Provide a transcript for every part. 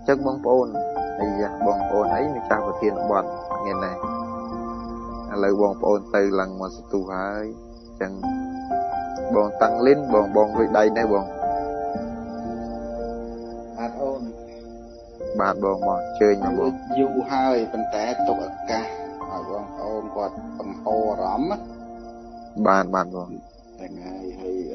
chắc bong ôn hay bong ôn ấy mình trao vào tiền bọt nghe này lời bong ôn từ lần mà tu hai chẳng bong tăng lên bong với đây này bong bạn ôn bạn bong mà chơi nhà bong du hai bên té tục ở ca hỏi bong ôn quạt bằng hồ rắm á bạn bong thành hay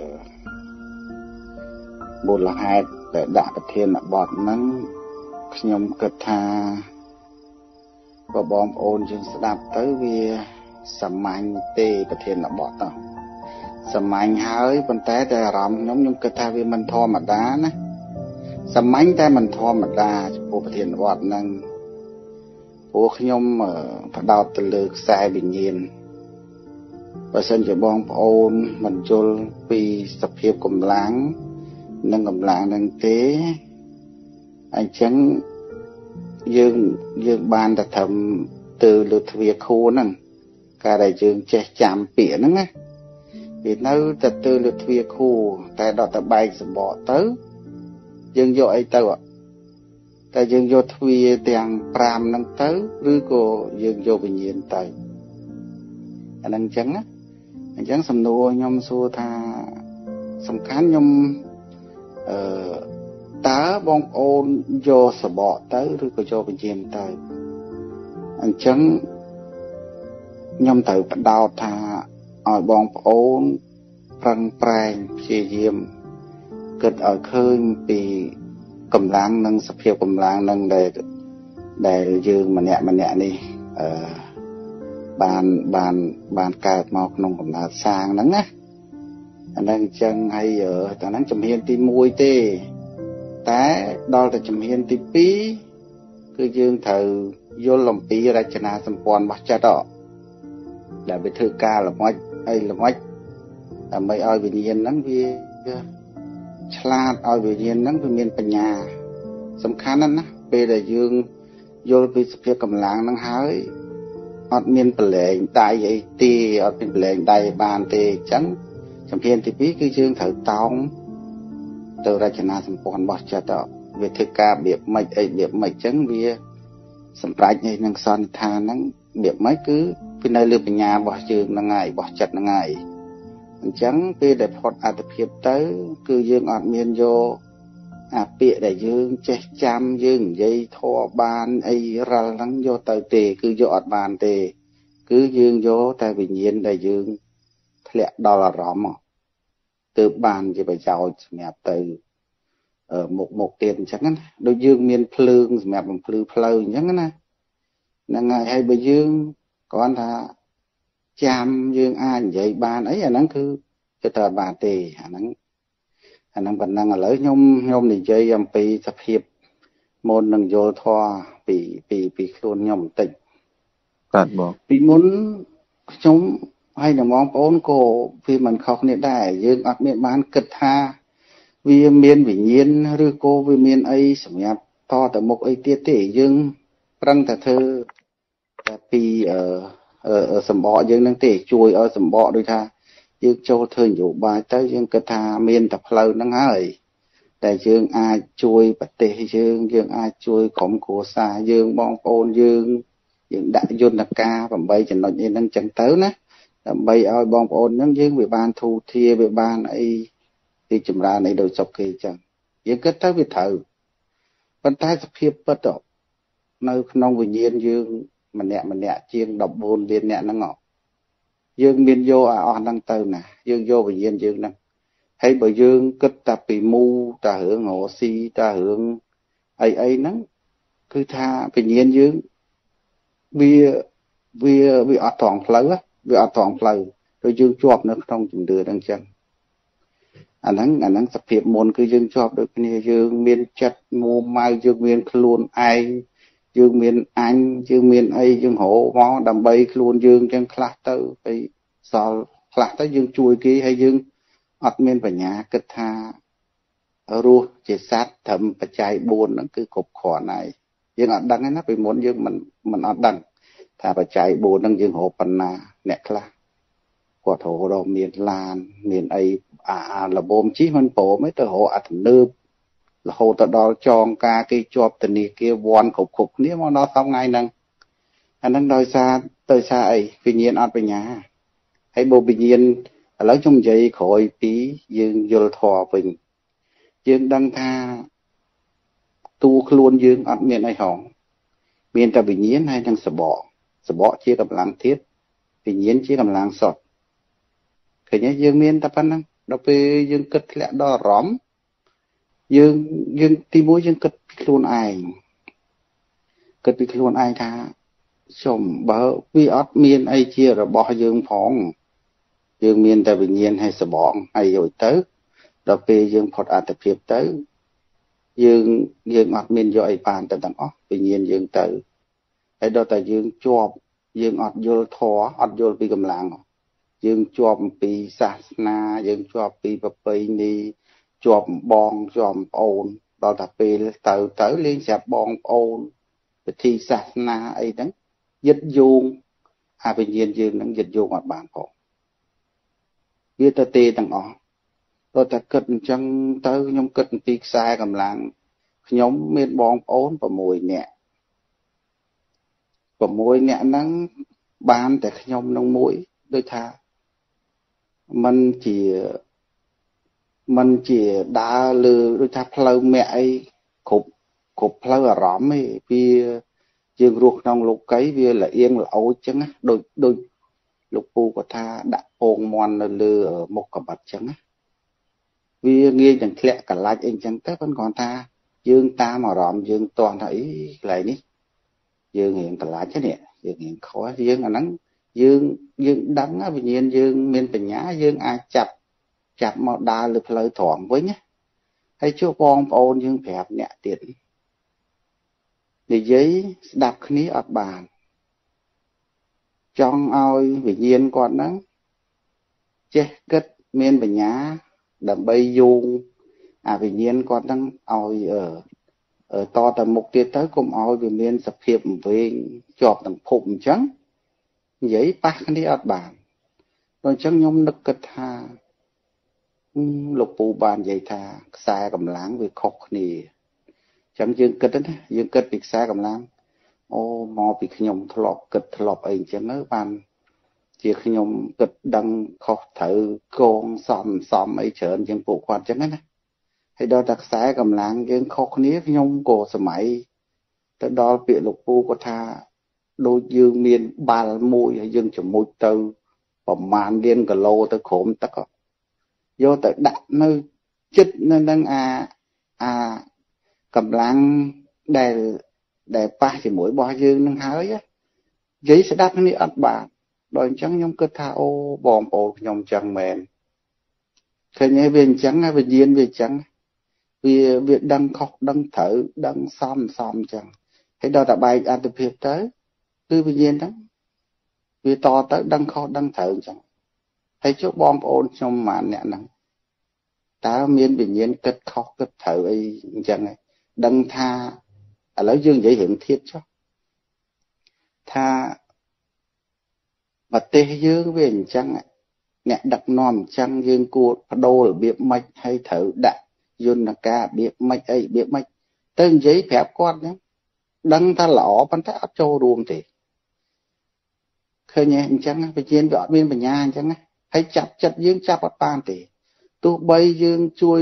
một là hai để đạt được thiên là bọt nắng nhom cực tha và bom ôn chúng sẽ đạp tới vì sầm mạnh tê và thiên là bọt đó sầm mạnh hơi bên té để rắm nhom cực tha vì mình thò mặt đá nè sầm mạnh té mình thò mặt đá của thiên bọt nắng của nhom phải đào từ lực sai bình nhiên và sân cho bom ôn mình cho vì sập hiệp cùng láng nâng cầm láng nâng tế anh chẳng dương ban đã thầm từ lượt việc khu nâng cả đại dương che chạm pỉa nâng á vì nó từ lượt việc khu tại đó ta bay sẽ bỏ tới dương vô ấy tao ạ tại dương vô thuê tiền pram nâng tới rư cô dương vô bình nhiên tới anh ăn chẳng á anh chẳng xâm nô nhom xua tha xâm khán nhom tá bong ôn vô sờ bọ tới rồi có cho bên trên tới anh chấn nhom tự bắt đầu thà ở bong ôn prang prang chia diêm kết ở khơi vì cầm lang nâng sập hiệu cầm lang nâng để dương mà nhẹ đi bàn cài mọc nông cầm là sang nắng á anh đang chân hay ở tao nắng chùm hiên tim mùi tê té đo là chùm hiên tim pí cứ dương thử vô lòng pí ra chân hà xâm quan bắt cha đỏ là bị thư ca là mách hay là mách là mấy oi vì nhiên nắng vì chla oi vì nhiên nắng vì miền Pành nhà sầm khán nắng về là dương vô vì sự cầm láng nắng hái ọt miền Pành lệ đại vậy tì ọt miền Pành lệ đại bàn tì trắng chấm hiền thì biết cái dương thử tòng từ ra chân hà xâm quan bắt cha đỏ về thư ca biệt mạch ấy biệt mạch trắng vì sầm rạch này năng son tha nắng biệt mấy cứ vì nơi lừa nhà bỏ dương là ngày bỏ chặt là ngày chẳng vì để phật át hiệp tới cứ dương ọt miền vô bịa để dương che chăm dương dây thọ bàn ấy ra lắng vô tới tề cứ vô ọt bàn tề cứ dương vô tại vì nhiên để dương lẹ đó là rõ mà từ bàn chỉ phải giàu mẹ từ ở một tiền chẳng á đôi dương miền phơi mẹ bằng phơi chẳng á nè ngày hay bởi dương còn thà chăm dương ai vậy bàn ấy là nắng cứ cho tờ bà tề nắng bản năng là lấy nhôm này chơi em pi tập hiệp môn nâng vô thoa bị luôn nhom tịnh bị muốn chúng hay là mong bốn cổ vì mình khóc nên đại dương ác miệng bán cực tha vì miền vì nhiên rư cô vì miền ấy sầm nhạt to từ một ấy tiết tể dương răng thà thơ pi ở sầm bọ dương đang tể chui ở sầm bọ đôi tha dương cho thời dụ bài tới dương cực tha miền tập lâu năng hơi đại dương ai chui bát tể dương ai chui cổng cổ xa dương bong ôn dương đại dương là ca và bây giờ nói như đang chẳng tới nè bây ơi bong ôn những dương về ban thu thia về ban ấy thì chùm ra này đồ sọc kỳ chẳng dương kết tới với thử bên thái sắp hiệp bất độ nơi nông bình nhiên dương mà nẹ chiên đọc bồn biên nẹ nó ngọt dương biên vô on đăng tơ nè dương vô bình nhiên dương năng hay bởi dương kết ta bị mu ta hưởng hộ si ta hưởng ấy nắng cứ tha bình nhiên dương vì ở toàn phơi á vì ở toàn phơi rồi dương chọp nó không chừng đưa đăng chân anh nắng sắp hiệp môn cứ dương chọp được cái dương miên chất mua mai dương miên luôn ai dương miên anh dương miên ấy dương hổ mó đầm bay luôn dương chân khát tới phải sao khát tới dương chui kia hay dương ọt miên vào nhà kết tha ru chỉ sát thầm và chạy buồn nó cứ cục khỏa này dương ọt đăng ấy nó bị muốn dương mình ọt đăng thà và chạy buồn đang dương hổ phần na nẹt la quả thổ đồ miền lan miền ấy là bom chí hơn bộ mấy tờ hộ thành nơ hồ tờ đó chọn ca cái chọp tình này kia vòn khục nếu mà nó xong ngay nâng anh đang đòi xa tới xa ấy vì nhiên ọt về nhà hay bộ bình nhiên lấy trong giấy khỏi tí dương vô thọ bình dương đăng tha tu luôn dương ọt miền ai hỏng miền ta bình nhiên hay đang sờ bỏ chia cầm lăng thiết bình nhiên chia cầm lăng sọt cái nhá dương miền ta pan năng đó về dương cất lẽ đo rõm dương ti mũi dương cất luôn ai cất bị luôn ai tha chồng bờ vi ót miền ai chia rồi bỏ dương phong dương miền ta bình nhiên hay sờ bỏ hay rồi tới đó về dương phật an tập hiệp tới dương ót miền do ai bàn tận tận ót bình nhiên dương tới hay đó tại dương chọp dương ót vô thọ ót vô bị cầm làng dương chọp bị sát na dương chọp bị bập bê ni chọp bong chọp ôn đó là về tới liên sạp bong ôn thì sát na ấy đó dịch dùng bình nhiên dương能dịch dùng ở bản phổ biết ta tê tầng ó rồi ta cất chân tới nhóm cất tí xa cầm làng nhóm miền bong ôn và mùi nhẹ nắng bán để nhóm nông mũi đôi tha mình chỉ đá lư đôi tha phơi mẹ ấy cục phơi ở rõm ấy vì dương ruột trong lục cấy vì là yên là ấu chăng đôi lục pu của tha đã ôn mòn lư ở một cặp bạch chăng vì nghe chẳng lẽ cả lại anh chẳng tới vẫn còn tha dương ta mà rõm dương toàn thấy lại ní dương hiện cả lại chứ nè dương hiện khó dương là nắng dương đắng á vì nhiên dương miền tây nhá dương ai chặt mà đa lực lời thoảng với nhé hay chưa con ôn dương phẹp nhẹ tiện để giấy đạp khí ở bàn trong oi vì nhiên còn nắng che cất miền tây nhá đầm bay dung vì nhiên còn đang oi ở to tầm mục tiêu tới cùng oi vì miền sập hiệp về chọp tầm phụng trắng giấy bác đi ở bàn rồi chẳng nhung nực cất ha lục bộ bàn dây tha xa cầm láng vì khóc nì chẳng dương cất đó dương cất việc xa cầm láng ô mò bị nhung thọp ấy chẳng ngớ bàn chỉ nhung cất đăng khóc thử con xòm ấy trơn chẳng bộ quan chẳng á hay đó đặc xa cầm láng dương khóc ní nhung cổ sơ máy tới đó bị lục bộ có tha đôi dương miền ba mùi hay dương chấm mùi từ và màn điên cả lô tới khổm tất cả vô tới đặt nơi chích nên đang cầm lăng để ba chỉ mũi bò dương nâng hới á giấy sẽ đáp ní ắt bà đòi trắng nhóm cơ tha ô bòm ổ nhóm chẳng mềm thế nhé viên trắng hay viên nhiên viên trắng vì việc đăng khóc đăng thử đăng xóm chẳng thế đó là bài ăn tập hiệp tới cứ viên nhiên đó vì to tới đăng khóc đăng thử chẳng thấy chỗ bom ôn trong màn nhẹ nắng ta miên bình nhiên cất khóc cất thử ấy chẳng này đăng tha lấy dương dễ hiện thiết cho tha mà tê dương về chẳng nè đặc nòm chẳng dương cua đô là biết mạch hay thử đã dương là ca biết mạch ấy biết mạch tên giấy phép con nhé đăng ta lỏ bắn ta áp châu đuông thì khơi nhẹ chẳng phải chiến vợ bên bên nhà chẳng hay chặt dương chặt bắt ban thì tu bay dương chui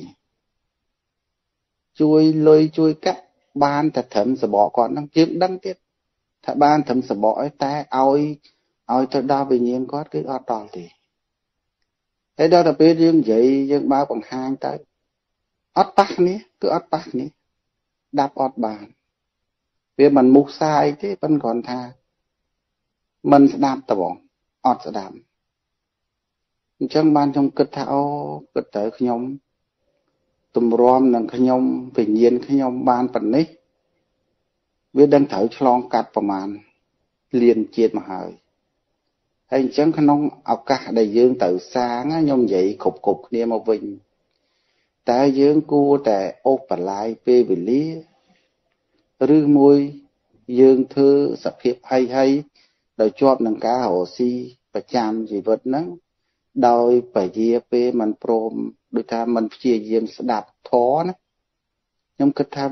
lôi cắt ban thật thầm sẽ bỏ còn đang kiếm đăng tiếp thật ban thầm sẽ bỏ ta oi thật đau bình nhiên có cái ọt đòn thì thế đó là biết dương vậy dương bao bằng hai tới ọt tắc ní cứ ọt tắc ní đạp ọt bàn vì mình mục sai thế vẫn còn tha mình sẽ đạp tà bỏng ọt sẽ đạp chẳng ban trong kết thảo kết tới nhóm tùm rõm nâng nhóm bình nhiên nhóm ban phần ní vì đang thử chlong cắt vào màn liền chiết mà hỏi hay chẳng không ọc cả đầy dương tự sáng nhóm vậy cục nè mà vinh ta dương cua tại ốp và lại về vì lý rư môi dương thư sập hiệp hay đời chọp nâng cá hồ si và chạm gì vật nắng đôi phải dìa về mình prom đôi ta mình chia diêm sẽ đạp thó nhưng kết tha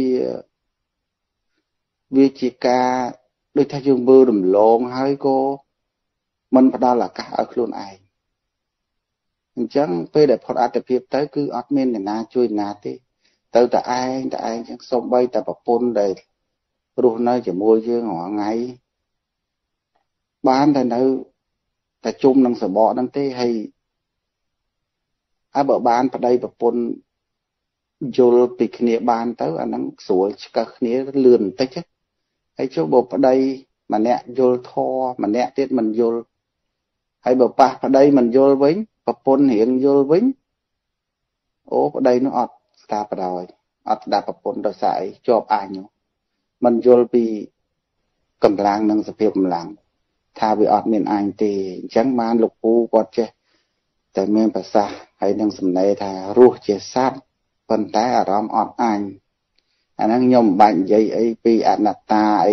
vì chỉ ca đôi thay dương mưa đùm lộn hơi cô mình phải đó là cả ở luôn ai chẳng phê đẹp phật át đẹp tới cứ admin này na chui na tí tới tại ai chẳng xong bay tại bọc pôn đây rồi nơi chỉ mua chứ ngõ ngay bán thì nơi ta chung năng sở bỏ năng thế hay ai bở bán vào đây bọc pôn vô bị khía bán tới anh năng sủa cả khía lườn tới chứ hay chỗ bộ ở đây mà nè vô tho mà nè tiết mình vô hay bờ pa ở đây mình vô vĩnh bọc pôn hiện vô vĩnh ố ở đây nó ọt ta vào rồi ọt đạp bọc pôn đòi xài cho ai nhỉ mình vô bị cầm lang năng sập cầm lang tha bị ọt miền anh thì chẳng man lục u quạt chứแต่เมืองภาษาให้นังสำเนาทารู้เจสัตปันท้ายอารมณ์อดอันอันนั้นยมบัญญัติไอปีอนัตตาไอ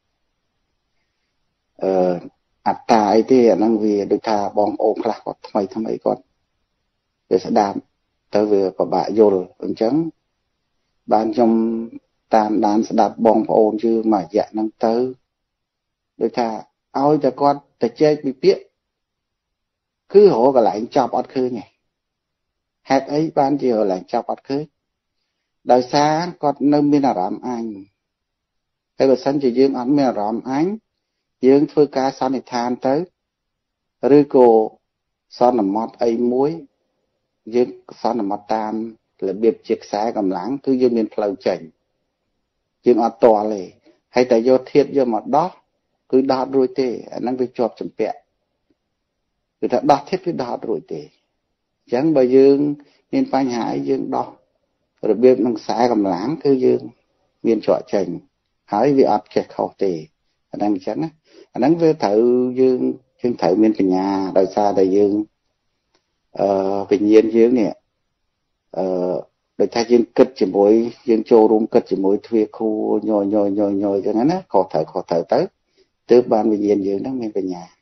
อัตตาไอที่อันนั้นวีโดยทาบององค์ละก็ทำไมก่อนเดี๋ยวสดามเตอเวปะบะโยลอันจังบานยมตามดานสดับบองพระองค์ชื่อมาอยากนั่งเตอโดยทาเอาแต่ก่อนแต่เจ๊bị biết cứ hộ cái lại chọc ọt khơi nhỉ hạt ấy ban chiều lại chọc ọt khơi đời sáng còn nơi miền Nam anh cái bữa sáng chỉ dương ăn miền Nam anh dương phơi cá san thì than tới rư cổ son nằm mót ấy muối dương son nằm mót tam là biệt chiếc xe cầm láng cứ dương miền phơi chảnh dương ọt to lề hay tại do thiết do mót đó cứ đọt rồi tê năng bị chọp chấm pẹ người ta đọt thiết cứ đọt rồi tê chẳng bao dương nên phanh hải dương đọt rồi biết năng xài cầm láng cứ dương miền trọ chành hỏi vì ọt kẹt khẩu tê anh đang chẳng anh đang với thử dương dương thử miền cái nhà đời xa đời dương bình nhiên dương nè đời thay dương cất chỉ mối dương châu rung cất chỉ mối thuê khu nhồi cho nó khó thở tới từ ban bình nhiên dương đang miền cái nhà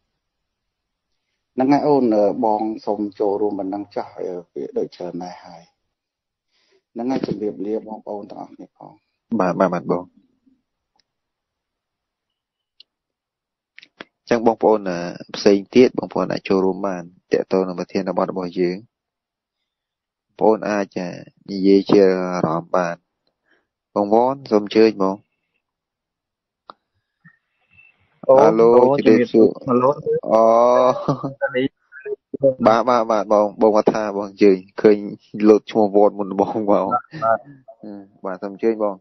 năng ngay ôn bong sông châu rung mình đang chọi ở phía đời chờ này hay năng ngay chuẩn bị lia bong ôn đó này con mà mặt bong chẳng bong ôn là xây tiết bong ôn là châu rung man để tôi là một thiên là bọn bò dương bong ai chả gì chưa rõ bàn bong vón xong chơi bong alo chị đẹp sự ba bong mà tha bong chơi khơi lột chùa vốn một bong vào bà xong chơi bong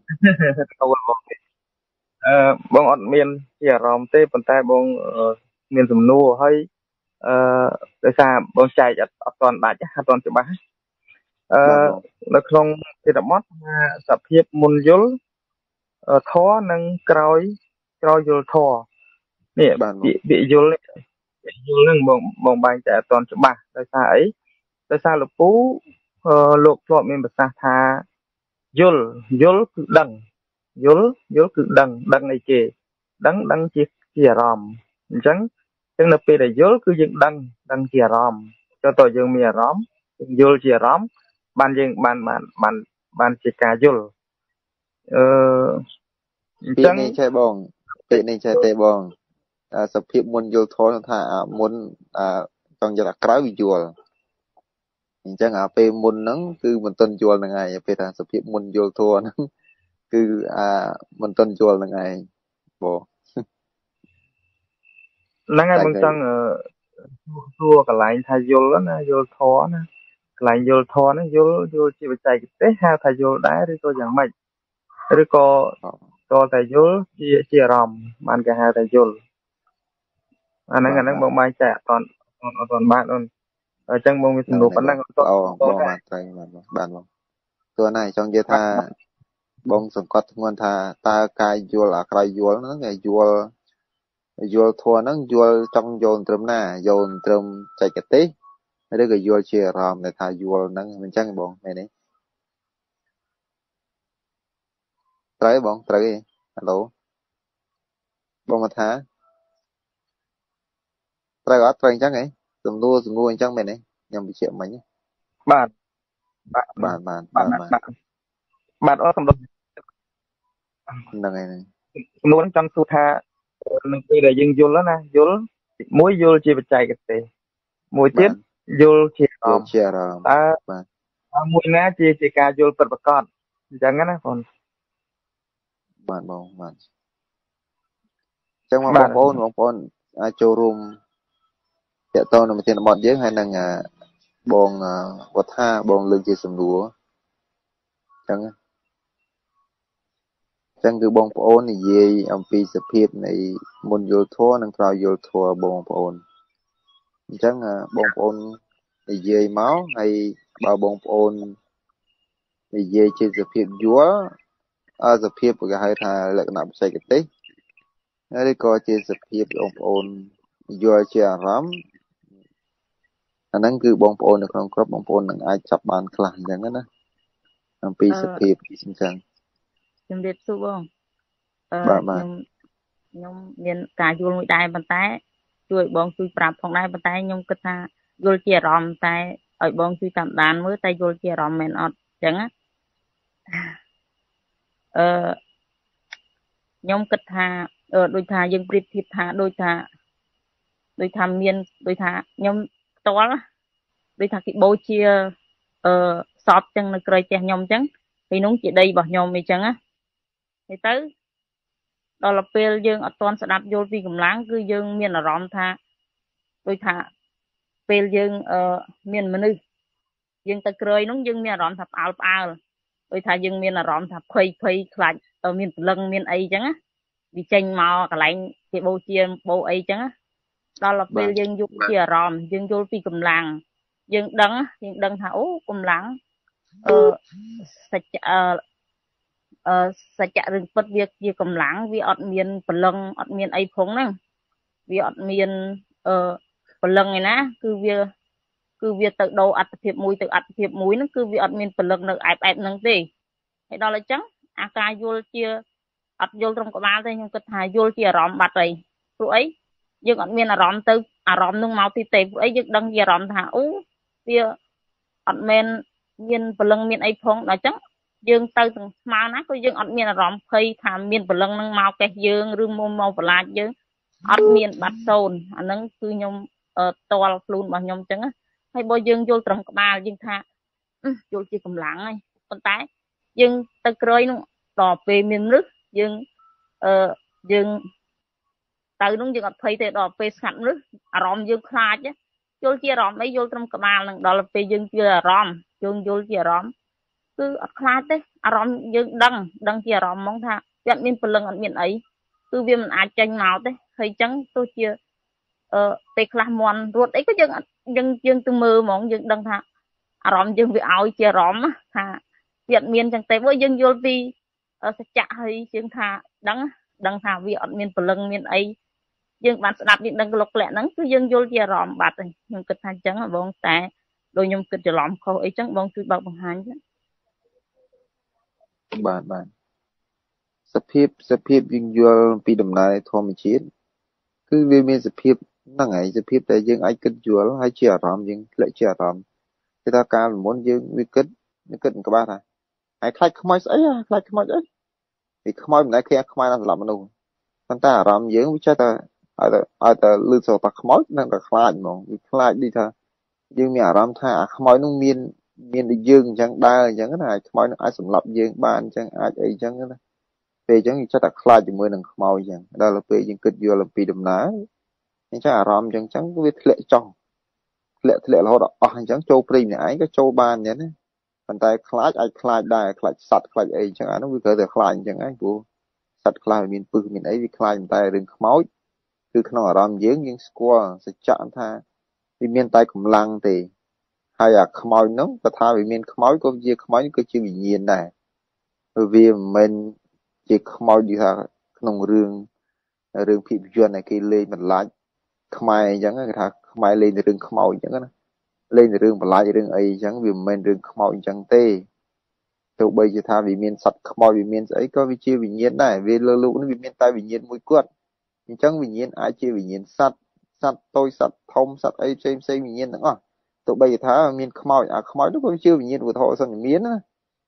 បងអត់មានជាអារម្មណ៍ទេប៉ុន្តែបងមានសំណួរហើយដោយសារបងចែកអត់ទាន់ដាច់អត់ទាន់ច្បាស់នៅក្នុងទីរបត់ថាសភាពមុនយល់ធរនិងក្រោយយល់ធរនេះពាក្យយល់ហ្នឹងបងបែងតែអត់ទាន់ច្បាស់ដោយសារអីដោយសារលោកពូលោកធ្លាប់មានប្រសាសន៍ថាយល់គឺដឹងយល់គឺដឹងអីគេដឹងជាអារម្មណ៍អញ្ចឹងនៅពេលដែលយល់គឺយើងដឹងជាអារម្មណ៍ចុះតើយើងមានអារម្មណ៍យើងយល់ជាអារម្មណ៍បានយើងបានជាការយល់អញ្ចឹងនេះចេះបងពេលនេះចេះទេបងសភាពមុនយល់ធនថាមុនចង់យល់ក្រោយយល់អញ្ចឹងពេលមុនហ្នឹងគឺមិនទាន់យល់ហ្នឹងឯងពេលថាសភាពមុនយល់ធនហ្នឹងគឺមិនទាន់យល់ហ្នឹងឯងបងហ្នឹងហើយបងចង់សួរកន្លែងថាយល់ណាយល់ធរណាកន្លែងយល់ធរហ្នឹងយល់ជាបច្ចេកទេសហៅថាយល់ដែរឬក៏យ៉ាងម៉េចឬក៏តែយល់ជាអារម្មណ៍បានគេហៅថាយល់អាហ្នឹងបងបាយចែកអត់ទាន់បានអូនអញ្ចឹងបងមានសំណួរប៉ុណ្ណឹងបងបានត្រូវបានបងទោះណាចង់និយាយថាបងសង្កត់ធ្ងន់ថាតើការយល់ក្រោយយល់ហ្នឹងគេយល់ធัวហ្នឹងយល់ចង់យល់ត្រឹមណាយល់ត្រឹមចែកទេសឬក៏យល់ជាអារម្មណ៍ដែលថាយល់ហ្នឹងអញ្ចឹងបងមែនទេត្រូវបងត្រូវទេហៅឡូបងមកថាត្រូវអត់ត្រូវអញ្ចឹងហ៎សំណួរអញ្ចឹងមែនទេខ្ញុំបញ្ជាក់មិញបាទ bạn ở cầm đồ nâng này muốn trong su tha mình khi để dừng vô đó nè vô muối vô chỉ bị chạy cái gì muối tiết bạn vô chỉ vô chia ra ta bạn muối ná chỉ cả vô bật bật con chẳng á còn bạn bông bạn chẳng mà bạn bông ôn cho room chạy tàu nằm trên bọn dưới hay nâng bông bột tha bông lưng chia sầm lúa chẳng chẳng cứ bông ôn này gì ông pi sập hiệp này muốn vô thua nâng cao vô thua bông ôn chẳng bông ôn này gì máu hay bao bông ôn này gì chia sập hiệp chúa sập hiệp của hai thà lại nằm sai cái tích đây có chia sập hiệp bông ôn vô chia rắm anh đang cứ bông ôn được không có bông ôn đừng ai chọc bàn khăn chẳng đó ông pi sập hiệp chẳng ជំរាបសួរបងបាទបាទខ្ញុំមានការយល់មួយដែរប៉ុន្តែជួយបងជួយប្រាប់ផងដែរប៉ុន្តែខ្ញុំគិតថាយល់ជាអារម្មណ៍តែឲ្យបងជួយតាមដានមើលតែយល់ជាអារម្មណ៍មែនអត់អញ្ចឹងណាខ្ញុំគិតថាដូចថាយើងប្រៀបធៀបថាដូចថាមានដូចថាខ្ញុំផ្ទាល់ដូចថាគេបូជាសពចឹងនៅក្រោយផ្ទះខ្ញុំអញ្ចឹងពីនោះជាដីរបស់ខ្ញុំអីចឹងណាហើយទៅដល់ពេលយើងអត់ទាន់ស្ដាប់យល់ពីកម្លាំងគឺយើងមានអារម្មណ៍ថាដូចថាពេលយើងមានមនុស្សយើងទៅក្រោយនោះយើងមានអារម្មណ៍ថាផ្អើលដូចថាយើងមានអារម្មណ៍ថាភ័យខ្លាចមានព្រលឹងមានអីចឹងណាវាចេញមកកន្លែងគេបូជាបូអីចឹងណាដល់ពេលយើងយល់ជាអារម្មណ៍យើងយល់ពីកម្លាំងយើងដឹងថាអូកម្លាំងសច្ចៈរឿងពិតវាជាកម្លាំងវាអត់មានព្រលឹងអត់មានអីផងហ្នឹងវាអត់មានព្រលឹងឯណាគឺវាទៅដូរអត្តភាពមួយទៅអត្តភាពមួយហ្នឹងគឺវាអត់មានព្រលឹងនៅអែបហ្នឹងទេហើយដល់អញ្ចឹងអាការយល់ជាអត់យល់ត្រង់ក្បាលទេខ្ញុំគិតថាយល់ជាអារម្មណ៍បាត់ហើយព្រោះអីយើងអត់មានអារម្មណ៍ទៅអារម្មណ៍នឹងមកទីទេព្រោះអីយើងដឹងជាអារម្មណ៍ថាអូវាអត់មែនមានព្រលឹងមានអីផងដល់អញ្ចឹងយើងទៅទាំងស្មើណាក៏យើងអត់មានអារម្មណ៍ភ័យថាមានព្រលឹងនឹងមកកេះយើងឬមកបន្លាចយើងអត់មានបាត់សូន្យអាហ្នឹងគឺខ្ញុំតល់ខ្លួនរបស់ខ្ញុំអញ្ចឹងហើយបើយើងយល់ត្រង់ក្បាលយើងថាយល់ជាកម្លាំងហើយប៉ុន្តែយើងទៅក្រោយនោះដល់ពេលមានមនុស្សយើងយើងទៅនោះយើងអត់ភ័យទេដល់ពេលស្ងាត់មនុស្សអារម្មណ៍យើងខ្លាចយល់ជាអារម្មណ៍អីយល់ត្រឹមក្បាលនឹងដល់ពេលយើងជឿអារម្មណ៍យើងយល់ជាអារម្មណ៍គឺអត់ខ្លាចទេអារម្មណ៍យើងដឹងជាអារម្មណ៍ហ្មងថាវាអត់មានព្រលឹងអត់មានអីគឺវាមិនអាចចេញមកទេហើយអញ្ចឹងទោះជាពេលខ្លះមន់រត់អីក៏យើងទៅមើលហ្មងយើងដឹងថាអារម្មណ៍យើងវាឲ្យជាអារម្មណ៍ថាវាអត់មានអញ្ចឹងទេបើយើងយល់ពីសច្ចៈហើយយើងថាដឹងថាវាអត់មានព្រលឹងមានអីយើងបានស្ដាប់យើងដឹងក្លុកក្លាក់ហ្នឹងគឺយើងយល់ជាអារម្មណ៍បាត់ហើយខ្ញុំគិតថាអញ្ចឹងបងតែដោយខ្ញុំគិតច្រឡំខុសអីចឹងបងជួយបើកបង្ហាញចឹងបាទសភាពយើងយល់ពីដំណើរធម្មជាតិគឺវាមានសភាពហ្នឹងហើយសភាពដែលយើងអាចគិតយល់ហើយជាអារម្មណ៍យើងធ្លាក់ជាអារម្មណ៍គឺថាកាលមុនយើងវាគិតក្បាលថាហើយខ្លាចខ្មោចស្អីខ្លាចខ្មោចអីពីខ្មោចមិនដែលឃើញខ្មោចដល់សម្រាប់មនុស្សប៉ុន្តែអារម្មណ៍យើងវាចេះតែឲ្យតែលឺសូរថាខ្មោចនឹងតែខ្លាចហ្មងវាខ្លាចដូចថាយើងមានអារម្មណ៍ថាអាខ្មោចនោះមានដូចយើងអញ្ចឹងដើរអញ្ចឹងណាខ្មោចនោះអាចសម្លាប់យើងបានអញ្ចឹងអាចអីអញ្ចឹងណាពេលអញ្ចឹងយើងចេះតែខ្លាចជាមួយនឹងខ្មោចអញ្ចឹងដល់ពេលយើងគិតយល់អំពីដំណើរអញ្ចឹងអារម្មណ៍អញ្ចឹងវាធ្លាក់ចុះធ្លាក់រហូតដល់អស់អញ្ចឹងចូលព្រៃម្នាក់ឯងក៏ចូលបានអញ្ចឹងណាប៉ុន្តែខ្លាចអាចខ្លាចដែរខ្លាចសត្វខ្លាចអីអញ្ចឹងអានោះវាត្រូវតែខ្លាចអញ្ចឹងឯងព្រោះសត្វខ្លះមានពឹសមានអីវាខ្លាចតែរឿងខ្មោចគឺក្នុងអារម្មណ៍យើងស្គាល់សច្ចៈថាវាមានតែកម្លាំងទេហើយអាខ្មោចនោះក៏ថាវាមានខ្មោចក៏ជាខ្មោចគឺជាវិញ្ញាណដែរវាមិនមែនជាខ្មោចដូចថាក្នុងរឿងភាពយន្តដែលគេលេងបន្លាចខ្មែរអញ្ចឹងគេថាខ្មែរលេងរឿងខ្មោចអញ្ចឹងណាលេងរឿងបន្លាចរឿងអីអញ្ចឹងវាមិនមែនរឿងខ្មោចអញ្ចឹងទេទោះបីជាថាវាមានសត្វខ្មោចវាមានស្អីក៏វាជាវិញ្ញាណដែរវាលើលោកនេះវាមានតែវិញ្ញាណមួយគត់អញ្ចឹងវិញ្ញាណអាចជាវិញ្ញាណសត្វតូចសត្វធំសត្វអីផ្សេងវិញ្ញាណទាំងអស់ទោះបីថាមានខ្មោចអាខ្មោចនោះក៏ជាវិញ្ញាណវត្ថុសន្និមានណា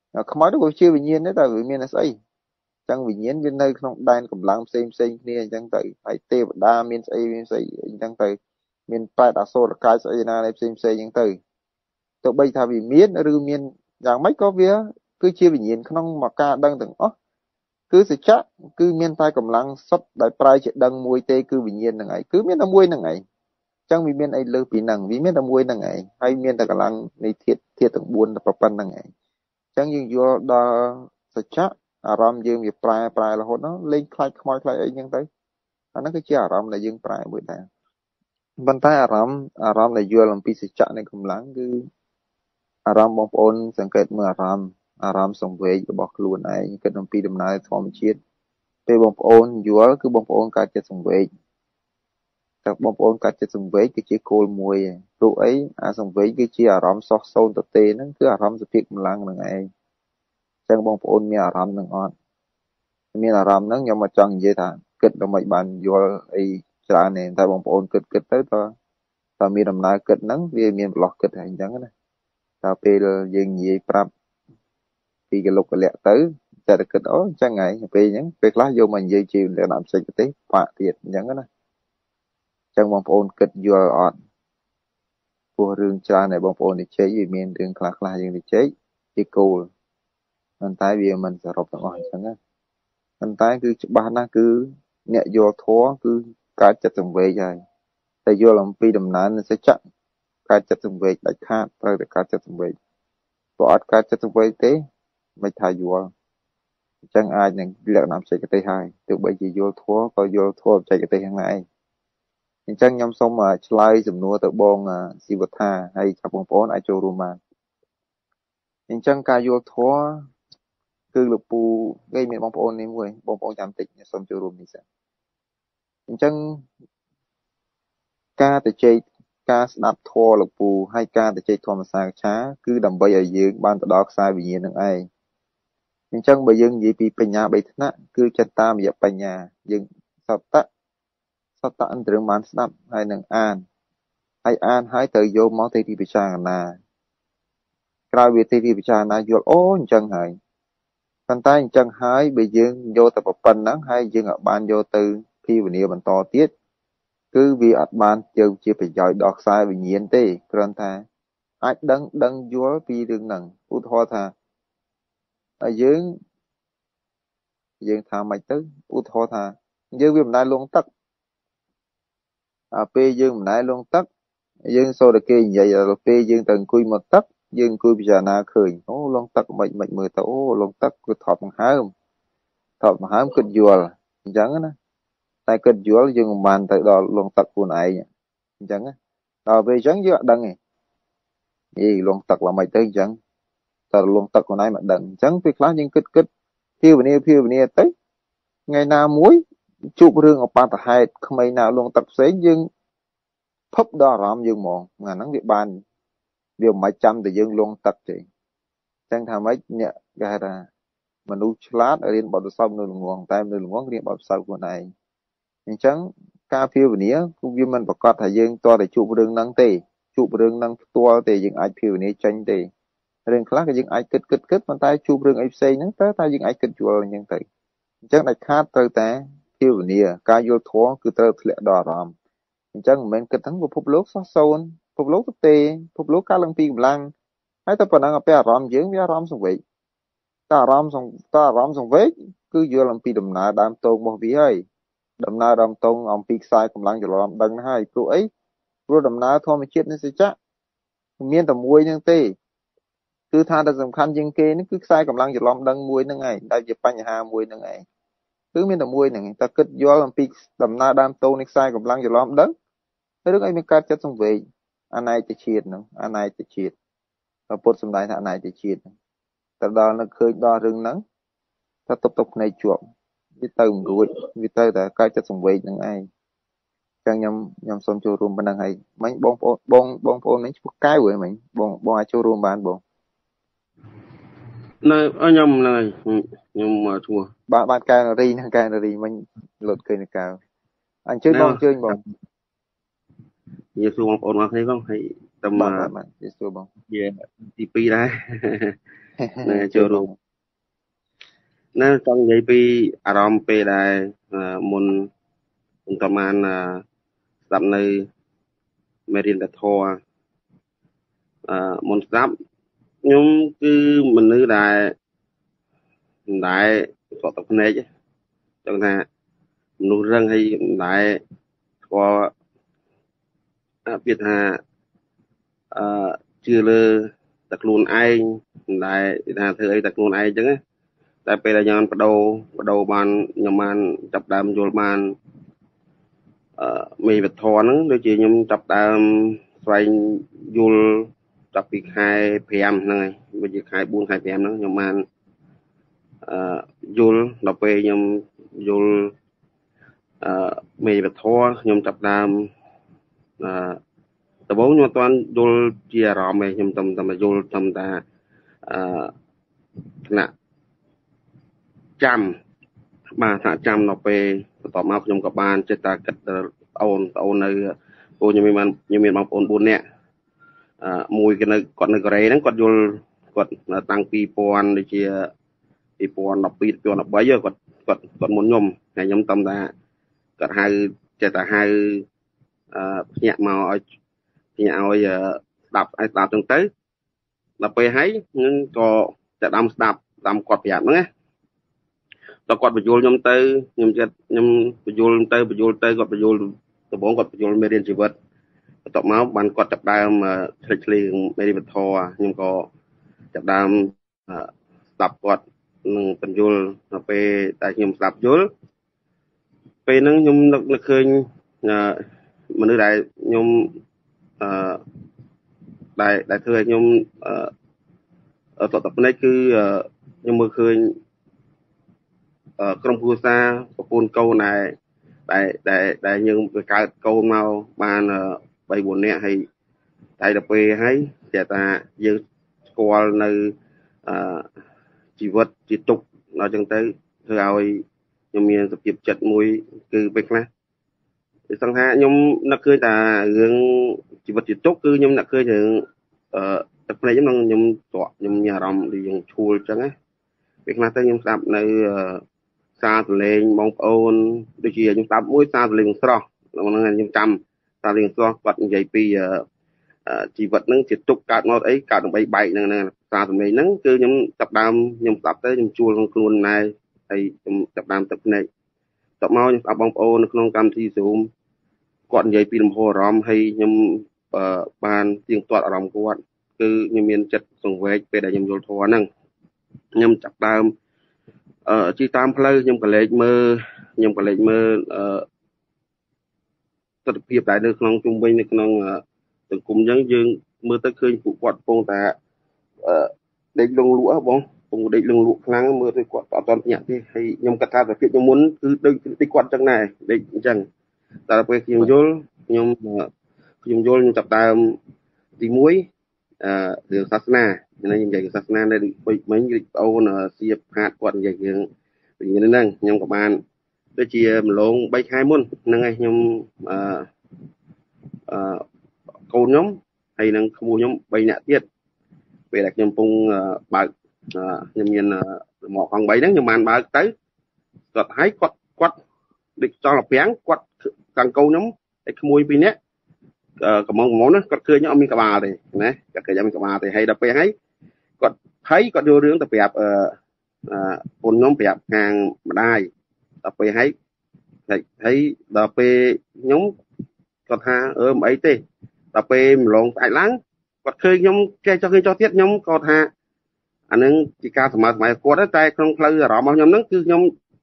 không nói được chưa vì nhiên đấy tại vì miền là xây chẳng vì nhiên bên nơi không đan cầm lăng xem kia chẳng tự phải tê đa miền xây chẳng tự miền phải đã số là cái xây na em xem chẳng tự tụi bây thà vì miền rư miền dạng mấy có vía cứ chia vì nhiên không mà ca đăng từng cứ sẽ chắc cứ miền tai cầm lăng sắp đại prai chạy đăng môi tê cứ vì nhiên là ngày cứ miền là môi là ngày chẳng vì miền ấy lơ bị nặng vì miền là môi là ngày hay miền ta cầm lăng này thiệt từng buồn là phần là ngày chẳng như vô đó sẽ chắc râm dương việc prai là hốt nó lên khai khói khai ấy nhưng tới nó cứ chia râm là dương prai bữa ta bên tai râm là vô làm pi sẽ chắc này cũng lắng cứ râm bông ôn sang kết mưa râm xong về bọc luôn này kết làm pi đầm nai thom chiết về bông ôn vô cứ bông ôn cả chết xong về các bông ôn cả chết xong về cứ chỉ cồn mùi tụ ấy xong về cứ chia râm sọc sâu tập tê nó cứ râm sẽ việc lắng là ngày chẳng bông ôn mi râm nâng onมีอารมณ์นั้นยังมาจังเยอะท่าเกิดเราไม่บานยัวไอ้จราเนี่ยแต่บางคนเกิดtới taมีดำนาเกิดนั้นវាមានប្លោះเกิดอย่างចឹងណាតែពេលយើងនិយាយប្រាប់ពីកលុកកលៈទៅតែគិតអូចឹងហើយពេលអញ្ចឹងពេលខ្លះយកមកនិយាយជាលក្ខណៈបច្ចេកទេសបាក់ទៀតអញ្ចឹងណាចឹងបងប្អូនគិតយល់អត់ព្រោះរឿងច្រើនដែលបងប្អូននិយាយវាមានរឿងខ្លះយើងនិយាយជាគោលប៉ុន្តែវាមិនសរុបទាំងអស់អញ្ចឹងណាប៉ុន្តែគឺច្បាស់ណាស់គឺអ្នកយល់ធម៌គឺការចិត្តសង្វេគហើយតែយល់អំពីដំណើរនៃសច្ចៈការចិត្តសង្វេគដាច់ខាតត្រូវតែការចិត្តសង្វេគព្រោះអត់ការចិត្តសង្វេគទេមិនថាយល់អញ្ចឹងអាចនឹងលក្ខណៈបច្ចេកទេសហើយទោះបីជាយល់ធម៌ក៏យល់ធម៌បច្ចេកទេសយ៉ាងណាឯងអញ្ចឹងខ្ញុំសូមឆ្លើយសំណួរទៅបងស៊ីវថាហើយចាប់បងប្អូនអាចចូលរួមបានអញ្ចឹងការយល់ធម៌គឺលោកពូគេមានបងប្អូននេះមួយបងប្អូនចាំតិចសូមចូលរួមនេះសិនអញ្ចឹងការទៅជែកការស្ដាប់ធម៌លោកពូហើយការទៅជែកធម្មសាកឆាគឺដើម្បីឲ្យយើងបានទៅដល់ខ្សែវិញ្ញាណនឹងឯងអញ្ចឹងបើយើងនិយាយពីបញ្ញា3ថ្នាក់គឺចិត្តតាមរយៈបញ្ញាយើងសតៈអន្តរបានស្ដាប់ហើយនឹងអានហើយទៅយកមកទៅទីពិចារណាក្រោយវាទីពិចារណាយល់អូអញ្ចឹងហើយប៉ុន្តែអញ្ចឹងហើយបើយើងយកតែប៉ុណ្ណឹងហើយយើងអាចបានយកទៅភាវនាបន្តទៀតគឺវាអត់បានជើងជាប្រយោជន៍ដល់ខ្សែវិញ្ញាណទេគ្រាន់តែអាចដឹងយល់ពីរឿងហ្នឹងឧទាហរណ៍ថាយើងថាម៉េចទៅឧទាហរណ៍ថាយើងវាមិនដែលលងទឹកពេលយើងមិនដែលលងទឹកយើងសូត្រតែគេនិយាយដល់ពេលយើងទៅអង្គុយមកទឹកយើងអង្គុយពិចារណាឃើញអូលងទឹកមិនមើលទៅអូលងទឹកគឺថប់ដង្ហើមគិតយល់អញ្ចឹងណាតែគិតយល់យើងមិនបានទៅដល់លងទឹកខ្លួនឯងអញ្ចឹងដល់ពេលអញ្ចឹងយើងអត់ដឹងទេលងទឹកឡើងមិនទៅអញ្ចឹងតែលងទឹកខ្លួនឯងមិនដឹងអញ្ចឹងពេលខ្លះយើងគិតភាវនាទៅថ្ងៃណាមួយជួបរឿងអបាតហេតុក្មេងណាលងទឹកផ្សេងយើងភពដល់អារម្មណ៍យើងហ្មងអាហ្នឹងវាមិនចាំតែយើងលងទឹកទេអញ្ចឹងថាម៉េចអ្នកគេហៅថាមនុស្សឆ្លាតរៀនបទពិសោធន៍នៅល្ងងតែនៅល្ងងរៀនបទពិសោធន៍ខ្លួនឯងអញ្ចឹងការភាវនាគឺវាមិនប្រកាសថាយើងតតែជួបរឿងហ្នឹងទេជួបរឿងហ្នឹងផ្ទាល់ទេយើងអាចភាវនាចេញទេរឿងខ្លះក៏យើងអាចគិតប៉ុន្តែជួបរឿងអីផ្សេងហ្នឹងតែយើងអាចគិតយល់អញ្ចឹងទៅអញ្ចឹងដាច់ខាតត្រូវតែភាវនាការយល់ធម៌គឺត្រូវធ្លាក់ដល់អារម្មណ៍អញ្ចឹងមិនមែនគិតថាពិភពលោកសោះសូន្យពិភពលោកទៅទេពិភពលោកកើតឡើងពីកម្លាំងហើយតែប៉ុណ្ណឹងពេលអារម្មណ៍យើងវាអារម្មណ៍សង្វេគតែអារម្មណ៍សង្វេគគឺយល់អំពីដំណើរដើមតោងរបស់វាហើយដំណើរដើមតោងអំពីខ្សែកម្លាំងច្រឡំដឹងហើយព្រោះអីព្រោះដំណើរធម្មជាតិនៃសច្ចៈមានតែមួយហ្នឹងទេគឺថាតែសំខាន់ជាងគេនេះគឺខ្សែកម្លាំងច្រឡំដឹងមួយហ្នឹងឯងដែលជាបញ្ហាមួយហ្នឹងឯងគឺមានតែមួយហ្នឹងតែគិតយល់អំពីដំណើរដើមតោងនៃខ្សែកម្លាំងច្រឡំដឹងរឿងអីមានកើតចិត្តសង្វេគអនាគតជាតិហ្នឹងអនាគតជាតិពុទ្ធសម្ដែងថាអនាគតជាតិទៅដល់នៅឃើញដល់រឿងហ្នឹងថាតុបភ្នែកជាប់វាទៅមិនរួចវាទៅតែកើតចិត្តសង្វេគហ្នឹងឯងចឹងខ្ញុំសូមចូលរួមប៉ុណ្ណឹងហើយមិញបងប្អូនមិញឈ្មោះកៅហ៎មិញបងអាចចូលរួមបានបងនៅខ្ញុំហ្នឹងហើយខ្ញុំឈ្មោះបានកែនារីហ្នឹងកែនារីមិញលុតឃើញនៅកៅអញ្ជើញបងនិយាយសួរបងប្អូនមកគ្នាផងហើយតែមកនិយាយសួរបងទី2ដែរ nè chưa đủ nè trong giấy pi aram pe đài môn tầm an đập nơi merin đặt thua môn đập nhưng cứ mình nữ đại có tập này chứ cho nên nụ răng hay đại có biết hà chưa lơ đặt luôn ai đại là thứ ấy đặt luôn ai chứ tại bây giờ nhon bắt đầu bàn nhom bàn chập đam vô bàn mì vật thò nữa đôi chị nhom chập đam xoay vô chập việc 2 PM này bây giờ 2 PM nữa nhom bàn vô đọc về nhom vô mì vật thò nhom chập đam tờ bốn nhom toàn vô chia ròm này nhom tầm vô tầm ta nè trăm mà thả trăm nó vềต่อมาខ្ញុំក៏បានចេះតែគិតអូននៅពួកខ្ញុំមានបងប្អូន4នាក់មួយគេនៅគាត់នៅកូរ៉េហ្នឹងគាត់យល់គាត់តាំងពី2000ដូចជា2012 2013គាត់មុនខ្ញុំហើយខ្ញុំតំថាគាត់ហៅចេះតែហៅភ្ញាក់មកឲ្យស្ដាប់ចឹងទៅដល់ពេលហើយនឹងក៏តែដាំស្ដាប់តាមគាត់ប្រាប់ហ្នឹងណាតើគាត់បញ្យល់ខ្ញុំទៅខ្ញុំចិត្តខ្ញុំបញ្យល់ទៅគាត់បញ្យល់ដំបូងគាត់បញ្យល់មេរៀនជីវិតបន្ទាប់មកបានគាត់ចាប់ដើមឆ្លៀងមេរៀនវប្បធម៌ខ្ញុំក៏ចាប់ដើមស្ដាប់គាត់នឹងបញ្យល់ដល់ពេលតែខ្ញុំស្ដាប់យល់ពេលហ្នឹងខ្ញុំនឹកឃើញមនុស្សដែលខ្ញុំដែលធ្វើឲ្យខ្ញុំតបនេះគឺខ្ញុំមើលឃើញក្រុមគ្រួសារប្រពន្ធកូនដែលយើងបង្កើតកូនមកបាន3 4នាក់ហើយតែដល់ពេលហើយតែថាយើងស្គាល់នៅជីវិតជាទុកដល់ចឹងទៅធ្វើឲ្យខ្ញុំមានសុខភាពចិត្តមួយគឺពេលខ្លះគឺសង្ឃថាខ្ញុំនឹកឃើញតែរឿងជីវិតជាទុកគឺខ្ញុំនឹកឃើញរឿងទឹកភ្នែកខ្ញុំមានអារម្មណ៍ដូចយើងឈួលចឹងណាពេលខ្លះទៅខ្ញុំស្ដាប់នៅសារទលេងបងប្អូនដូចជាខ្ញុំស្ដាប់មួយសារទលេងស្រស់ហ្នឹងខ្ញុំចាំសារទលេងស្រស់គាត់និយាយពីជីវិតហ្នឹងជាទុកកើតមកអីកើតដើម្បីបែកហ្នឹងសារទលេងហ្នឹងគឺខ្ញុំចាប់ដើមខ្ញុំស្ដាប់ទៅខ្ញុំជួលខ្លួនណែហើយខ្ញុំចាប់ដើមទឹកភ្នែកតបមកខ្ញុំស្ដាប់បងប្អូននៅក្នុងកម្មវិធី Zoom គាត់និយាយពីលំហអារម្មណ៍ហើយខ្ញុំបានទៀងទាត់អារម្មណ៍គាត់គឺខ្ញុំមានចិត្តសង្វេគពេលដែលខ្ញុំយល់ធម៌ហ្នឹងខ្ញុំចាប់ដើមជិះតាមផ្លូវខ្ញុំក៏លេចមើលទស្សនភាពដែលនៅក្នុងជុំវិញនៅក្នុងសង្គមអញ្ចឹងយើងមើលទៅឃើញពួកគាត់កំពុងតែដេកលងលក់បងកំពុងដេកលងលក់ខ្លាំងមើលទៅគាត់អត់ទាន់ភ្ញាក់ទេហើយខ្ញុំគិតថាភាពខ្ញុំមុនគឺដូចគាត់អញ្ចឹងដែរដេកអញ្ចឹងតែដល់ពេលខ្ញុំយល់ខ្ញុំចាប់ដើមទី1រឿងសាសនាខ្ញុំនិយាយសាសនានៅមិញគឺបងអូនសៀបហាតគាត់និយាយរឿងហ្នឹងខ្ញុំក៏បានដូចជាម្លង3 ខែមុនហ្នឹងឯងខ្ញុំកូនខ្ញុំហើយនឹងក្មួយខ្ញុំ3នាក់ទៀតពេលដែលខ្ញុំកំពុងបើកខ្ញុំមានរមាក់កង់3ហ្នឹងខ្ញុំបានបើកទៅគាត់ឲ្យគាត់ដូចចង់លពាំងគាត់ខាងកូនខ្ញុំហើយក្មួយ2នាក់កំងណាគាត់ឃើញអត់មានក្បាលទេណាគាត់ឃើញអត់មានក្បាលទេហើយដល់ពេលហើយគាត់យករឿងទៅប្រាប់ពូនខ្ញុំប្រាប់ខាងម្ដាយដល់ពេលហើយដល់ពេលខ្ញុំគាត់ថាមិនអីទេដល់ពេលម្លងស្អែកឡើងគាត់ឃើញខ្ញុំចេះចោះទៀតខ្ញុំក៏ថាអានឹងជាការសម័យគាត់តែក្នុងផ្លូវអារម្មណ៍របស់ខ្ញុំហ្នឹងគឺខ្ញុំ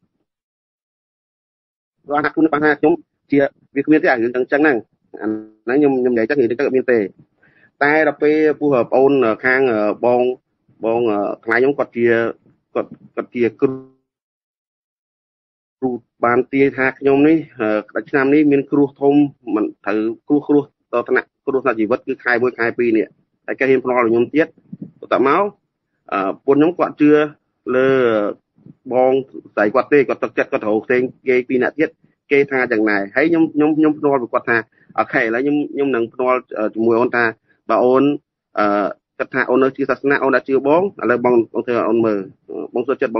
គាត់ថាខ្ញុំជាវាគ្មានទេអារឿងចឹងហ្នឹងអាហ្នឹងខ្ញុំនិយាយចឹងនិយាយទៅអត់មានទេតែដល់ពេលពួកបងប្អូនខាងបងខ្លាញ់ខ្ញុំគាត់ជាគ្រូបានទាយថាខ្ញុំនេះឆ្នាំនេះមានគ្រោះធំមិនត្រូវគ្រោះដល់ថ្នាក់គ្រោះថ្នាក់ជីវិតគឺខែ 1 ខែ 2នេះហើយគេហ៊ានភ្នាល់ខ្ញុំទៀតបន្តមកពុនខ្ញុំគាត់ជឿលើបងស្រីគាត់ទេគាត់ទឹកចិត្តគាត់រកផ្សេងគេ2នាក់ទៀតគេថាយ៉ាងណាហើយខ្ញុំភ្នាល់គាត់ថាអូខេឥឡូវខ្ញុំនឹងភ្នាល់ជាមួយអូនថាបើអូនចិត្តថាអូននៅជាសាសនាអូនđã chưaបងឥឡូវបងធ្វើអូនមើលបងសួរចិត្តបង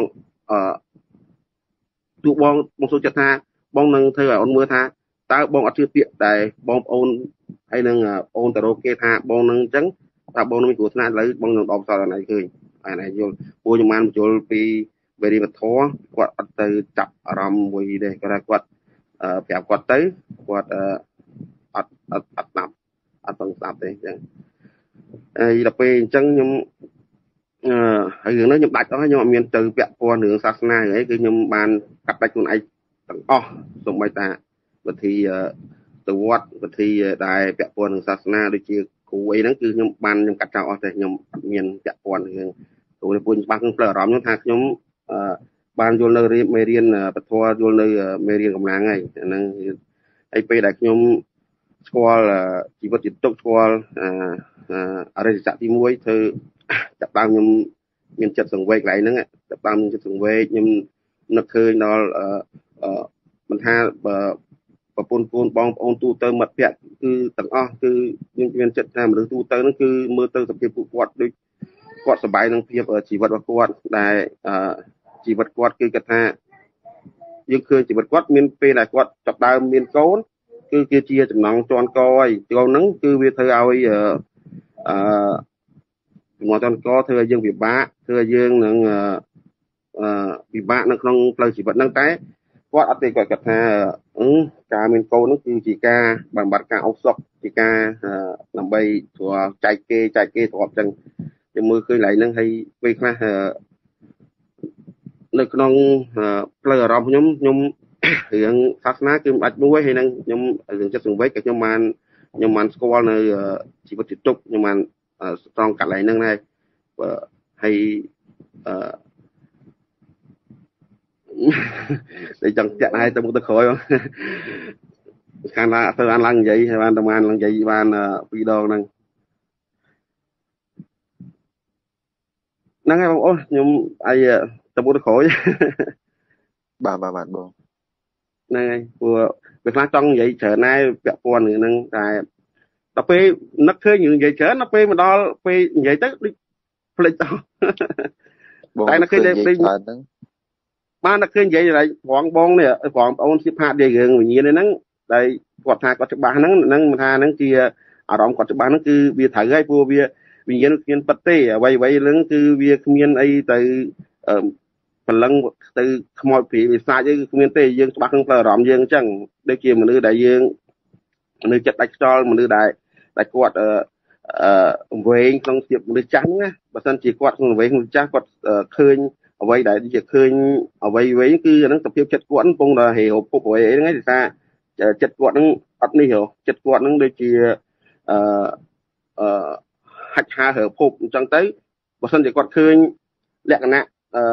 ទូបងសួរចិត្តថាបងនឹងធ្វើឲ្យអូនមើលថាតើបងអត់ជឿពាក្យដែលបងប្អូនហើយនឹងអូនទៅរកគេថាបងនឹងអញ្ចឹងតើបងនឹងមានគ្រោះថ្នាក់ឥឡូវបងនឹងដកផ្សោតអីឃើញអានេះយល់ពួកខ្ញុំបានបញ្យល់ពីវេរីវធម៌គាត់អត់ទៅចាប់អារម្មណ៍មួយទេគាត់ប្រាប់គាត់ទៅគាត់អត់ស្ដាប់អត់ស្ដាប់ទេអញ្ចឹងហើយដល់ពេលអញ្ចឹងខ្ញុំហើយរឿងនេះខ្ញុំដាច់អស់ខ្ញុំអត់មានទៅពាក់ព័ន្ធរឿងសាសនាអីគឺខ្ញុំបានកាត់ដាច់ខ្លួនឯងទាំងអស់សូម្បីតាវិធីទៅវត្តវិធីដែលពាក់ព័ន្ធនឹងសាសនាដូចជាគ្រូអីហ្នឹងគឺខ្ញុំកាត់ចោលអស់តែខ្ញុំអត់មានពាក់ព័ន្ធរឿងគ្រូពួកច្បាស់ខ្ញុំផ្លើអារម្មណ៍ខ្ញុំថាខ្ញុំបានយល់នៅមេរៀនពធយល់នៅមេរៀនកម្លាំងហើយហ្នឹងហើយពេលដែលខ្ញុំស្គាល់ជីវិតជាទុកស្គាល់អរិយសច្ចទី1ធ្វើចាប់ដើមខ្ញុំមានចិត្តសង្វេគកន្លែងហ្នឹងចាប់ដើមមានចិត្តសង្វេគខ្ញុំនឹកឃើញដល់មិនថាប្រពន្ធកូនបងប្អូនទូទៅមិត្តភក្តិគឺទាំងអស់គឺខ្ញុំមានចិត្តថាមនុស្សទូទៅហ្នឹងគឺមើលទៅសភាពពួកគាត់ដូចគាត់សប្បាយនឹងភាពជីវិតរបស់គាត់ដែលជីវិតគាត់គឺគាត់ថាយើងឃើញជីវិតគាត់មានពេលដែលគាត់ចាប់ដើមមានកូនគឺជាចំណងជាន់កហើយចូលហ្នឹងគឺវាធ្វើឲ្យចំណងជាន់កធ្វើឲ្យយើងពិបាកធ្វើឲ្យយើងនឹងពិបាកនៅក្នុងផ្លូវជីវិតហ្នឹងតែគាត់អត់ទេគាត់គិតថាការមានកូនហ្នឹងគឺជាការបំបត្តិការអុកសុកជាការដើម្បីស្រួលចែកគេស្រាប់ចឹងតែមើលឃើញឡៃហ្នឹងហើយពេលខ្លះនៅក្នុងផ្លូវអារម្មណ៍ខ្ញុំរឿងសាសនាគឺមិនអាចមួយហើយនឹងខ្ញុំរឿងចិត្តសង្វេគក៏ខ្ញុំបានស្គាល់នៅជីវិតជាទុកខ្ញុំបានស្រង់កាត់ឡៃហ្នឹងដែរហើយតែចង់ចាក់ឲ្យទៅមុខទៅក្រោយខាងណាទៅអានឡើងនិយាយហើយបានតែបានឡើងនិយាយបាន2ដងហ្នឹងហ្នឹងហើយបងប្អូនខ្ញុំឲ្យទៅមុខទៅក្រោយបាទបងហ្នឹងហើយព្រោះវាខ្លះចង់និយាយច្រើនដែរពាក់ព័ន្ធនឹងហ្នឹងតែដល់ពេលនឹកឃើញនិយាយច្រើនដល់ពេលមកដល់ពេលនិយាយទៅដូចភ្លេចទៅតែនឹកឃើញនិយាយច្រើនហ្នឹងបាននឹកឃើញនិយាយបងនេះបងប្អូនសិផានិយាយរឿងវិញ្ញាណហ្នឹងដែលគាត់ថាគាត់ច្បាស់ហ្នឹងមិនថាហ្នឹងជាអារម្មណ៍គាត់ច្បាស់ហ្នឹងគឺវាត្រូវហើយព្រោះវាវិញ្ញាណគ្មានពិតទេអ្វីហ្នឹងគឺវាគ្មានអីទៅព្រលឹងទៅខ្មោចព្រាយវិសាចអីគឺគ្មានទេយើងច្បាស់ក្នុងផ្លូវអារម្មណ៍យើងអញ្ចឹងដូចជាមនុស្សដែលយើងមនុស្សចិត្តដាច់ខ្យល់មនុស្សដែលគាត់វែងក្នុងភាពមនុស្សចាស់ហ្នឹងណាបើមិនជាគាត់ក្នុងវែងមនុស្សចាស់គាត់ឃើញអ្វីដែលជាឃើញអ្វីវិញគឺអាហ្នឹងសភាពចិត្តគាត់កំពុងតែហេរពុកអ្វីហ្នឹងឯងថាចិត្តគាត់ហ្នឹងអត់នេះហ៎ចិត្តគាត់ហ្នឹងដូចជាហាច់ហារើភពអញ្ចឹងទៅបើមិនជាគាត់ឃើញលក្ខណៈ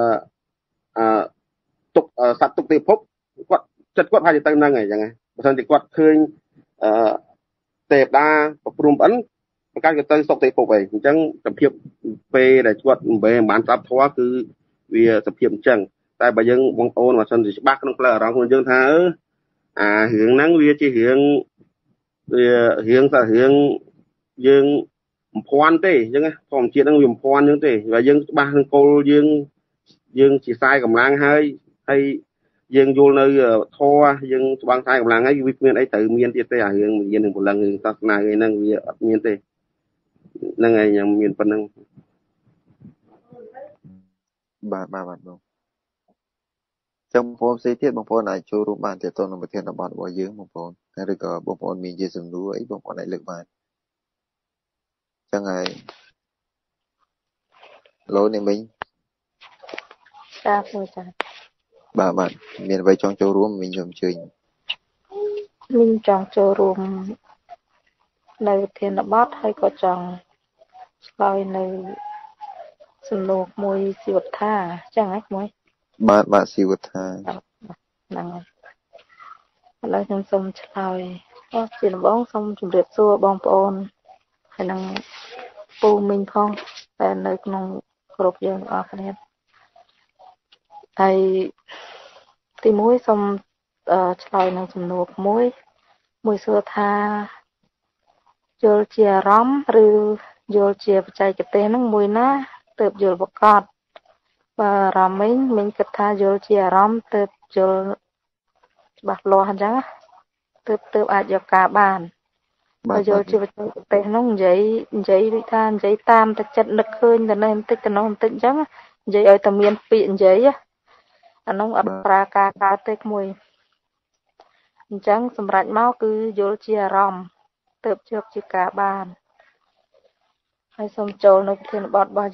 ទុកសត្វទុកទេភពគាត់ចិត្តគាត់ហើយទៅហ្នឹងហើយអញ្ចឹងបើមិនជាគាត់ឃើញទេវតាប្រព្រំអិនប្រកាសទៅសុកទេភពអីអញ្ចឹងសភាពពេលដែលគាត់មិនបានស្ដាប់ធម៌គឺវាសភាពអញ្ចឹងតែបើយើងបងប្អូនបើសិនជាច្បាស់ក្នុងផ្លូវអារម្មណ៍របស់យើងថារឿងហ្នឹងវាជារឿងយើងបំភាន់ទេអញ្ចឹងធម្មជាតិហ្នឹងវាបំភាន់អញ្ចឹងទេបើយើងច្បាស់ក្នុងគោលយើងជាខ្សែកម្លាំងហើយយើងយល់នៅធម៌យើងច្បាស់ខ្សែកម្លាំងហើយវាគ្មានអីត្រូវមានទៀតទេអារឿងមាននឹងព្រលឹងរឿងសាសនាអីហ្នឹងវាអត់មានទេហ្នឹងហើយខ្ញុំមានប៉ុណ្្នឹងបាទបងចាំបងប្អូនផ្សេងទៀតបងប្អូនអាចចូលរួមបានទាក់ទងនឹងប្រធានបទរបស់យើងបងប្អូនឬក៏បងប្អូនមានជាសំណួរអីបងប្អូនអាចលើកបានចឹងហើយលោកនេះមិញចាគ្រូចាបាទមានអ្វីចង់ចូលរួមមិញខ្ញុំអញ្ជើញមិញចង់ចូលរួមនៅប្រធានបទហើយក៏ចង់ឆ្លើយនៅសំណួរមួយជីវិតថាចឹងហ៎មួយបាទជីវិតថាហ្នឹងឥឡូវខ្ញុំសូមឆ្លើយជាដំបូងសូមជម្រាបសួរបងប្អូនហើយនឹងពូមីងផងតែនៅក្នុងគ្រប់យើងអរគ្នាហើយទី1សូមឆ្លើយនឹងសំណួរមួយសួរថាយល់ជាអារម្មណ៍ឬ vô chia chạy cái tên nó mùi ná tự vô bọc cọt và rắm mình kịch tha vô chia rắm tự vô bạc lo hẳn chăng tự ai vô cả bàn và vô chia chạy cái tên nó giấy giấy bị than giấy tam ta chật nực khơi là nên tích nó không tích chăng giấy ở tầm miền biển giấy á nó ập ra ca tích mùi chẳng sầm rạch máu cứ vô chia rắm tự trước chia cả bàn hay xongចូលនៅធានបត់របស់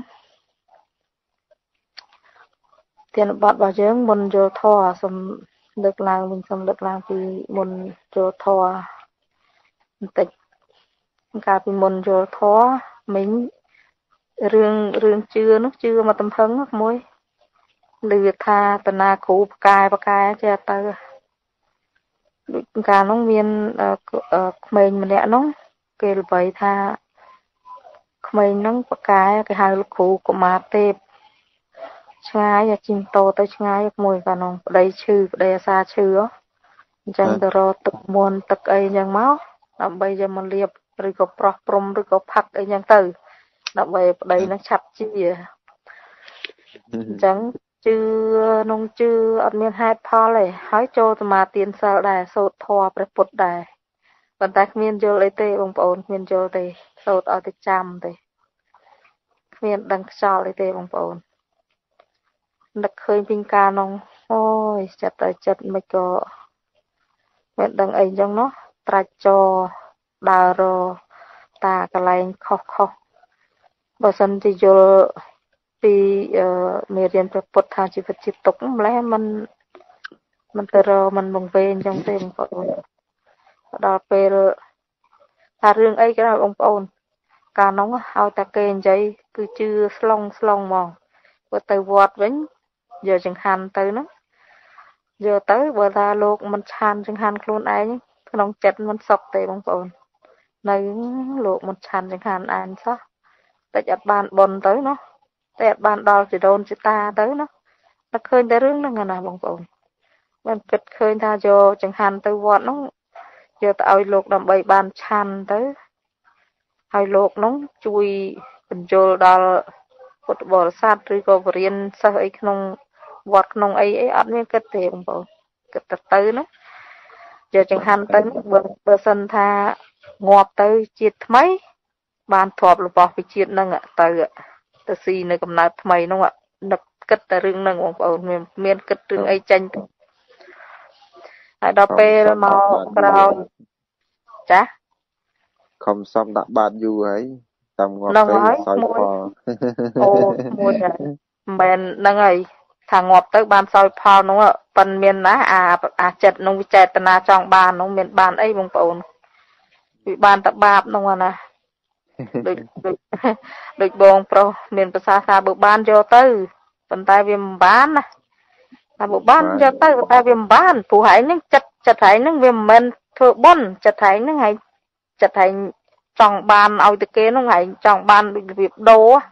យើងមុនចូលធរសូមលើកឡើងវិញសូមលើកឡើងពីមុនចូលធរបន្តិចកាលពីមុនចូលធរមិញរឿងជឿនោះជឿមកតំហឹងមួយឮថាតាណាគ្រូផ្កាយចេះទៅដូចកាលនោះមានក្មេងម្នាក់នោះគេល្បីថាក្មេងហ្នឹងបកែគេហៅលោកគ្រូកុមារទេពឆ្ងាយជីងតោទៅឆ្ងាយមួយកាលនោះប្តីឈឺប្តីអាសាឈឺអញ្ចឹងទៅរកទឹកមន់ទឹកអីអញ្ចឹងមកដើម្បីយកមកលាបឬក៏ប្រោះព្រំឬក៏ផឹកអីអញ្ចឹងទៅដើម្បីប្តីនឹងឆាប់ជាអញ្ចឹងជឿនោះជឿអត់មានហេតុផលទេហើយចូលសមាទានសិលដែរសូត្រធម៌ព្រះពុទ្ធដែរប៉ុន្តែគ្មានយល់អីទេបងប្អូនគ្មានយល់ទេសូត្រឲ្យតែចាំទេគ្មានដឹងខ្យល់អីទេបងប្អូននឹកឃើញពីការនោះអូយចិត្តទៅចិត្តមិនក៏មិនដឹងអីចឹងនោះត្រាច់ចរដើររតាកន្លែងខុសបើសិនជាយល់ពីមេរៀនព្រះពុទ្ធថាជីវិតជាទុក្ខម្ល៉េះมันទៅរมันវង្វេងចឹងទេបងប្អូនដល់ពេលថារឿងអីក៏ដោយបងប្អូនកាលនោះឲ្យតែគេនិយាយគឺជឿស្លងហ្មងបើទៅវត្តវិញយកចង្ហាន់ទៅហ្នឹងយកទៅបើថាលោកមិនឆានចង្ហាន់ខ្លួនឯងក្នុងចិត្តមិនសុខទេបងប្អូននៅលោកមិនឆានចង្ហាន់ឯងសោះតែអត់បានបនទៅណាតែអត់បានដល់ជីដូនជីតាទៅណាតែឃើញតែរឿងហ្នឹងណាបងប្អូនមិនគិតឃើញថាយកចង្ហាន់ទៅវត្តហ្នឹងយកទៅឲ្យលោកដើម្បីបានឆាន់ទៅហើយលោកនោះជួយបញ្ចូលដល់ពុទ្ធបរិស័ទឬក៏បរិញ្ញាសិស្សអីក្នុងវត្តក្នុងអីអត់មានគិតទេបងប្អូនគិតទៅណាយកចង្ហាន់ទៅបើសិនថាងាប់ទៅជាតិថ្មីបានធ្លាប់របស់ពីជាតិហ្នឹងទៅស៊ីនៅកំណើតថ្មីហ្នឹងនឹកគិតតែរឿងហ្នឹងបងប្អូនមានគិតរឿងអីចេញទៅហើយដល់ពេលមកក្រោយចាខំសំដាក់បាតយូរហើយតាមងាប់ទៅសោយផលអូមួយដែរមិនមែនហ្នឹងហើយថាងាប់ទៅបានសោយផលនោះប៉ិនមានណាអាចិត្តនោះវិចេតនាចង់បាននោះមានបានអីបងប្អូនវាបានតែបាបនោះណាដូចបងប្រុសមានប្រសាថាបើបានយកទៅប៉ុន្តែវាមិនបានណាតែបើបានយកទៅតែវាមិនបានព្រោះហែងហ្នឹងចិត្តហែងហ្នឹងវាមិនមែនធ្វើបុណ្យចិត្តហែងហ្នឹងហែងចិត្តហែងចង់បានឲ្យទៅគេហ្នឹងហែងចង់បានដូចរបៀបដូរ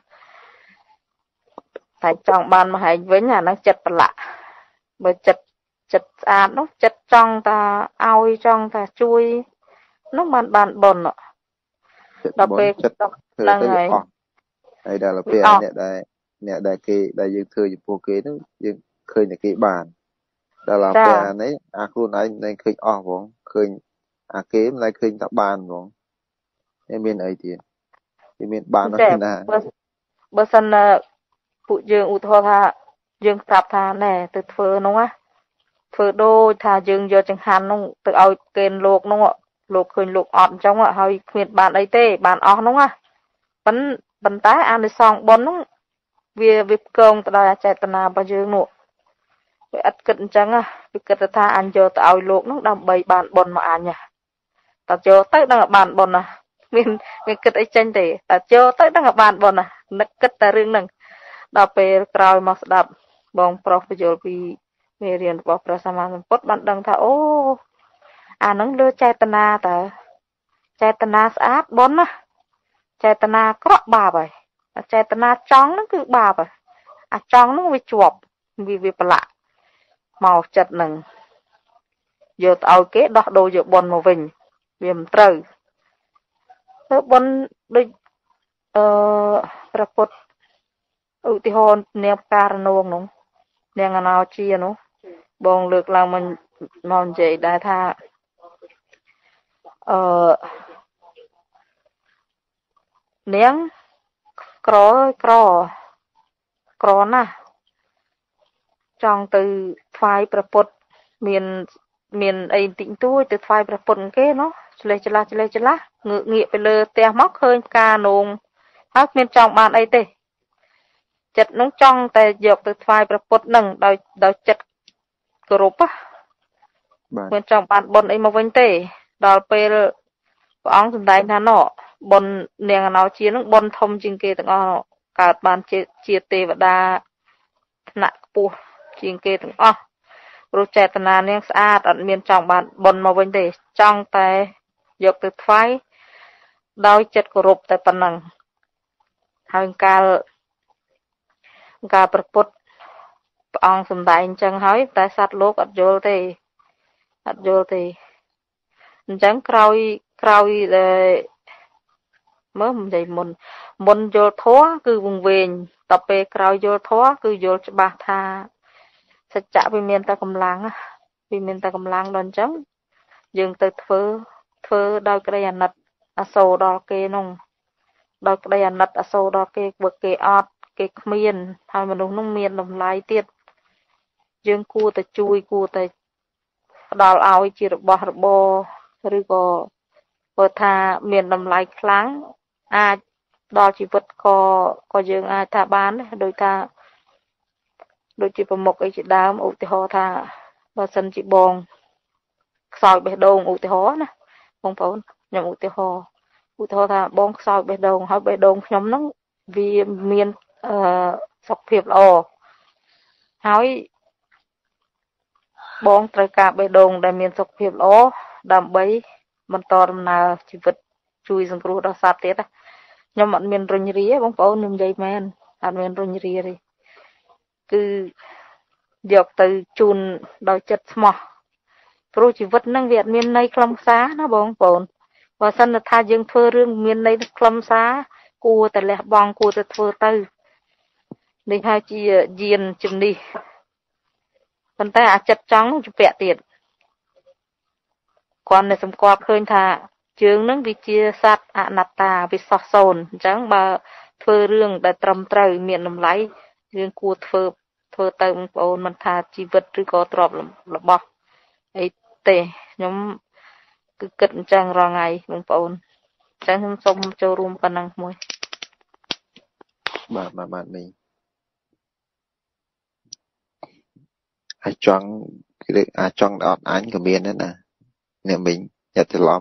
តែចង់បានមកហែងវិញអាហ្នឹងចិត្តប្រឡាក់បើចិត្តស្អាតនោះចិត្តចង់តែឲ្យចង់តែជួយនោះបានបុណ្យដល់ពេលហ្នឹងហើយដល់ពេលអ្នកដែលគេដែលយើងធ្វើចំពោះគេហ្នឹងយើងឃើញតែគេបានដល់ពេលអានេះអាខ្លួនឯងនឹងឃើញអស់ហ្មងឃើញអាគេមិនlạiឃើញតែបានហ្មងមានអីទៀតវាមានបានណាបើសិនពួកយើងឧទាហរណ៍ថាយើងប្រាប់ថាណែទៅធ្វើនោះណាធ្វើដូចថាយើងយកចង្ហាន់នោះទៅឲ្យគេលោកនោះលោកឃើញលោកអត់អញ្ចឹងហើយគ្មានបានអីទេបានអស់នោះណាប៉ុន្តែអានិសង្ឃបុណ្យនោះវាផ្គងទៅដោយចេតនារបស់យើងនោះវាអត់គិតអញ្ចឹងវាគិតថាអញយកទៅឲ្យលោកនោះដើម្បីបានបុណ្យមកអញតែយកទៅដឹងតែបានបុណ្យណាមានគិតអីចេញទេតែយកទៅដឹងតែបានបុណ្យណានឹកគិតតែរឿងហ្នឹងដល់ពេលក្រោយមកស្ដាប់បងប្រុសបញ្យល់ពីមេរៀនរបស់ព្រះសម្មាសម្ពុទ្ធបានដឹងថាអូអាហ្នឹងលើចេតនាតើចេតនាស្អាតបុណ្យណាចេតនាក្រក់បាបហើយចេតនាចង់ហ្នឹងគឺបាបហើយអាចង់ហ្នឹងវាជាប់វាប្រឡាក់មកចិត្តហ្នឹងយកទៅឲ្យគេដោះដូរយកបុណ្យមកវិញវាមិនត្រូវទៅបុណ្យដូចប្រពុតឧទាហរណ៍នាងការណងនោះនាងអណោជានោះបងលើកឡើងមកនិយាយដែរថានាងក្រណាស់ចង់ទៅថ្វាយប្រពុតមានអីតិចតួចទៅថ្វាយប្រពុតគេណោះឆ្លេះឆ្លាស់ងើកងាកទៅលើផ្ទះមកឃើញផ្កានងហើយគ្មានចង់បានអីទេចិត្តនោះចង់តែយកទៅថ្វាយប្រពុតនឹងដោយចិត្តគោរពមិនចង់បានបុណ្យអីមកវិញទេដល់ពេលព្រះអង្គសម្ដែងថាណោបុណ្យនាងអណោជានឹងបុណ្យធំជាងគេទាំងអស់កើតបានជាទេវតាថ្នាក់ខ្ពស់ជាងគេទាំងអស់ព្រោះចេតនានាងស្អាតអត់មានចង់បានបុណ្យមកវិញទេចង់តែយកទៅថ្វាយដោយចិត្តគោរពតែប៉ុណ្ណឹងហើយកាលប្រពុតព្រះអង្គសម្ដែងអញ្ចឹងហើយតែសត្វលោកអត់យល់ទេអញ្ចឹងក្រោយមើលនិយាយមុនយល់ធម៌គឺវង្វេងដល់ពេលក្រោយយល់ធម៌គឺយល់ច្បាស់ថាសច្ចៈវាមានតែកម្លាំងដល់អញ្ចឹងយើងទៅធ្វើដោយក្តីអាណិតអាសូរដល់គេនោះដោយក្តីអាណិតអាសូរដល់គេបើគេអត់គេគ្មានហើយមនុស្សនោះមានតម្លៃទៀតយើងគួរតែជួយគួរតែផ្ដល់ឲ្យជារបស់របរឬក៏បើថាមានតម្លៃខ្លាំងអាចដល់ជីវិតក៏យើងអាចថាបានដូចជាប្រមុខអីជាដើមឧទាហរណ៍ថាបើសិនជាបងខ្សោយបេះដូងឧទាហរណ៍ណាបងប្អូនខ្ញុំឧទាហរណ៍ថាបងខ្សោយបេះដូងហើយបេះដូងខ្ញុំហ្នឹងវាមានសុខភាពល្អហើយបងត្រូវការបេះដូងដែលមានសុខភាពល្អដើម្បីបន្តដំណើរជីវិតជួយសង្គ្រោះដល់សត្វទៀតខ្ញុំអត់មានរុញរាបងប្អូនខ្ញុំនិយាយមែនអត់មានរុញរាទេគឺយកទៅជូនដោយចិត្តស្មោះព្រោះជីវិតហ្នឹងវាអត់មានន័យខ្លឹមសារណាបងប្អូនបើសិនថាយើងធ្វើរឿងមានន័យខ្លឹមសារគួរតែលះបង់គួរតែធ្វើទៅនេះហើយជាយានជំនិះប៉ុន្តែអាចិត្តចង់ជំពាក់ទៀតគាត់នៅសម្គាល់ឃើញថាជើងនឹងវាជាសត្វអនត្តាវាសោះសូន្យអញ្ចឹងបើធ្វើរឿងដែលត្រឹមត្រូវមានតម្លៃយើងគួរធ្វើទៅបងប្អូនមិនថាជីវិតឬក៏ទ្រព្យរបស់អីទេខ្ញុំគឺគិតអញ្ចឹងរាល់ថ្ងៃបងប្អូនអញ្ចឹងខ្ញុំសូមចូលរួមប៉ុណ្ណឹងមួយបាទនេះអាចង់អត់អញក៏មានដែរណាអ្នកមិញយ៉ាត់ច្រឡំ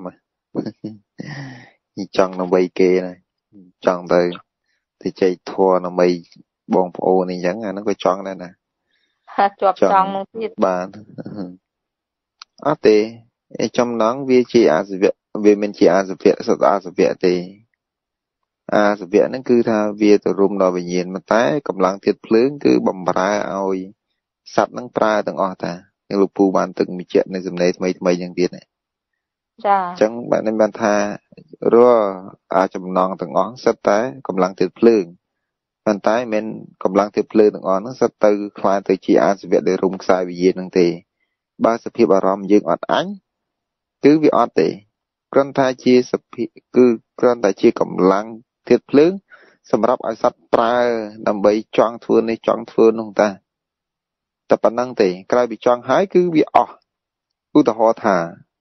ចង់ដើម្បីគេណាចង់ទៅចែកធัวដើម្បីបងប្អូនអីចឹងអាហ្នឹងក៏ចង់ដែរណាជាប់ចង់នោះទៀតបាទអត់ទេចំណងវាជាអាសវៈវាមិនជាអាសវៈសត្វអាសវៈទេអាសវៈហ្នឹងគឺថាវាទៅរុំដល់វិញ្ញាណតែកម្លាំងធាតុភ្លើងគឺបំរើឲ្យសត្វហ្នឹងប្រើទាំងអស់តាលោកពូបានទឹកបញ្ជាក់នៅសំណេរថ្មីយ៉ាងទៀតចាអញ្ចឹងបានថារាល់ចំណងទាំងអស់សិតតែកម្លាំងធាតុភ្លើងប៉ុន្តែមិនកម្លាំងធាតុភ្លើងទាំងអស់ហ្នឹងសិតទៅខ្លាយទៅជាអាសវៈដែលរុំខ្សែវិញ្ញាណហ្នឹងទេបើសភាពអារម្មណ៍យើងអត់អញគឺវាអត់ទេគ្រាន់តែជាសភាពគឺគ្រាន់តែជាកម្លាំងធាតុភ្លើងសម្រាប់ឲ្យសត្វប្រើដើម្បីចង់ធ្វើនេះចង់ធ្វើនោះតាតែប៉ុណ្្នឹងទេក្រោយពីចង់ហើយគឺវាអស់ឧទាហរណ៍ថា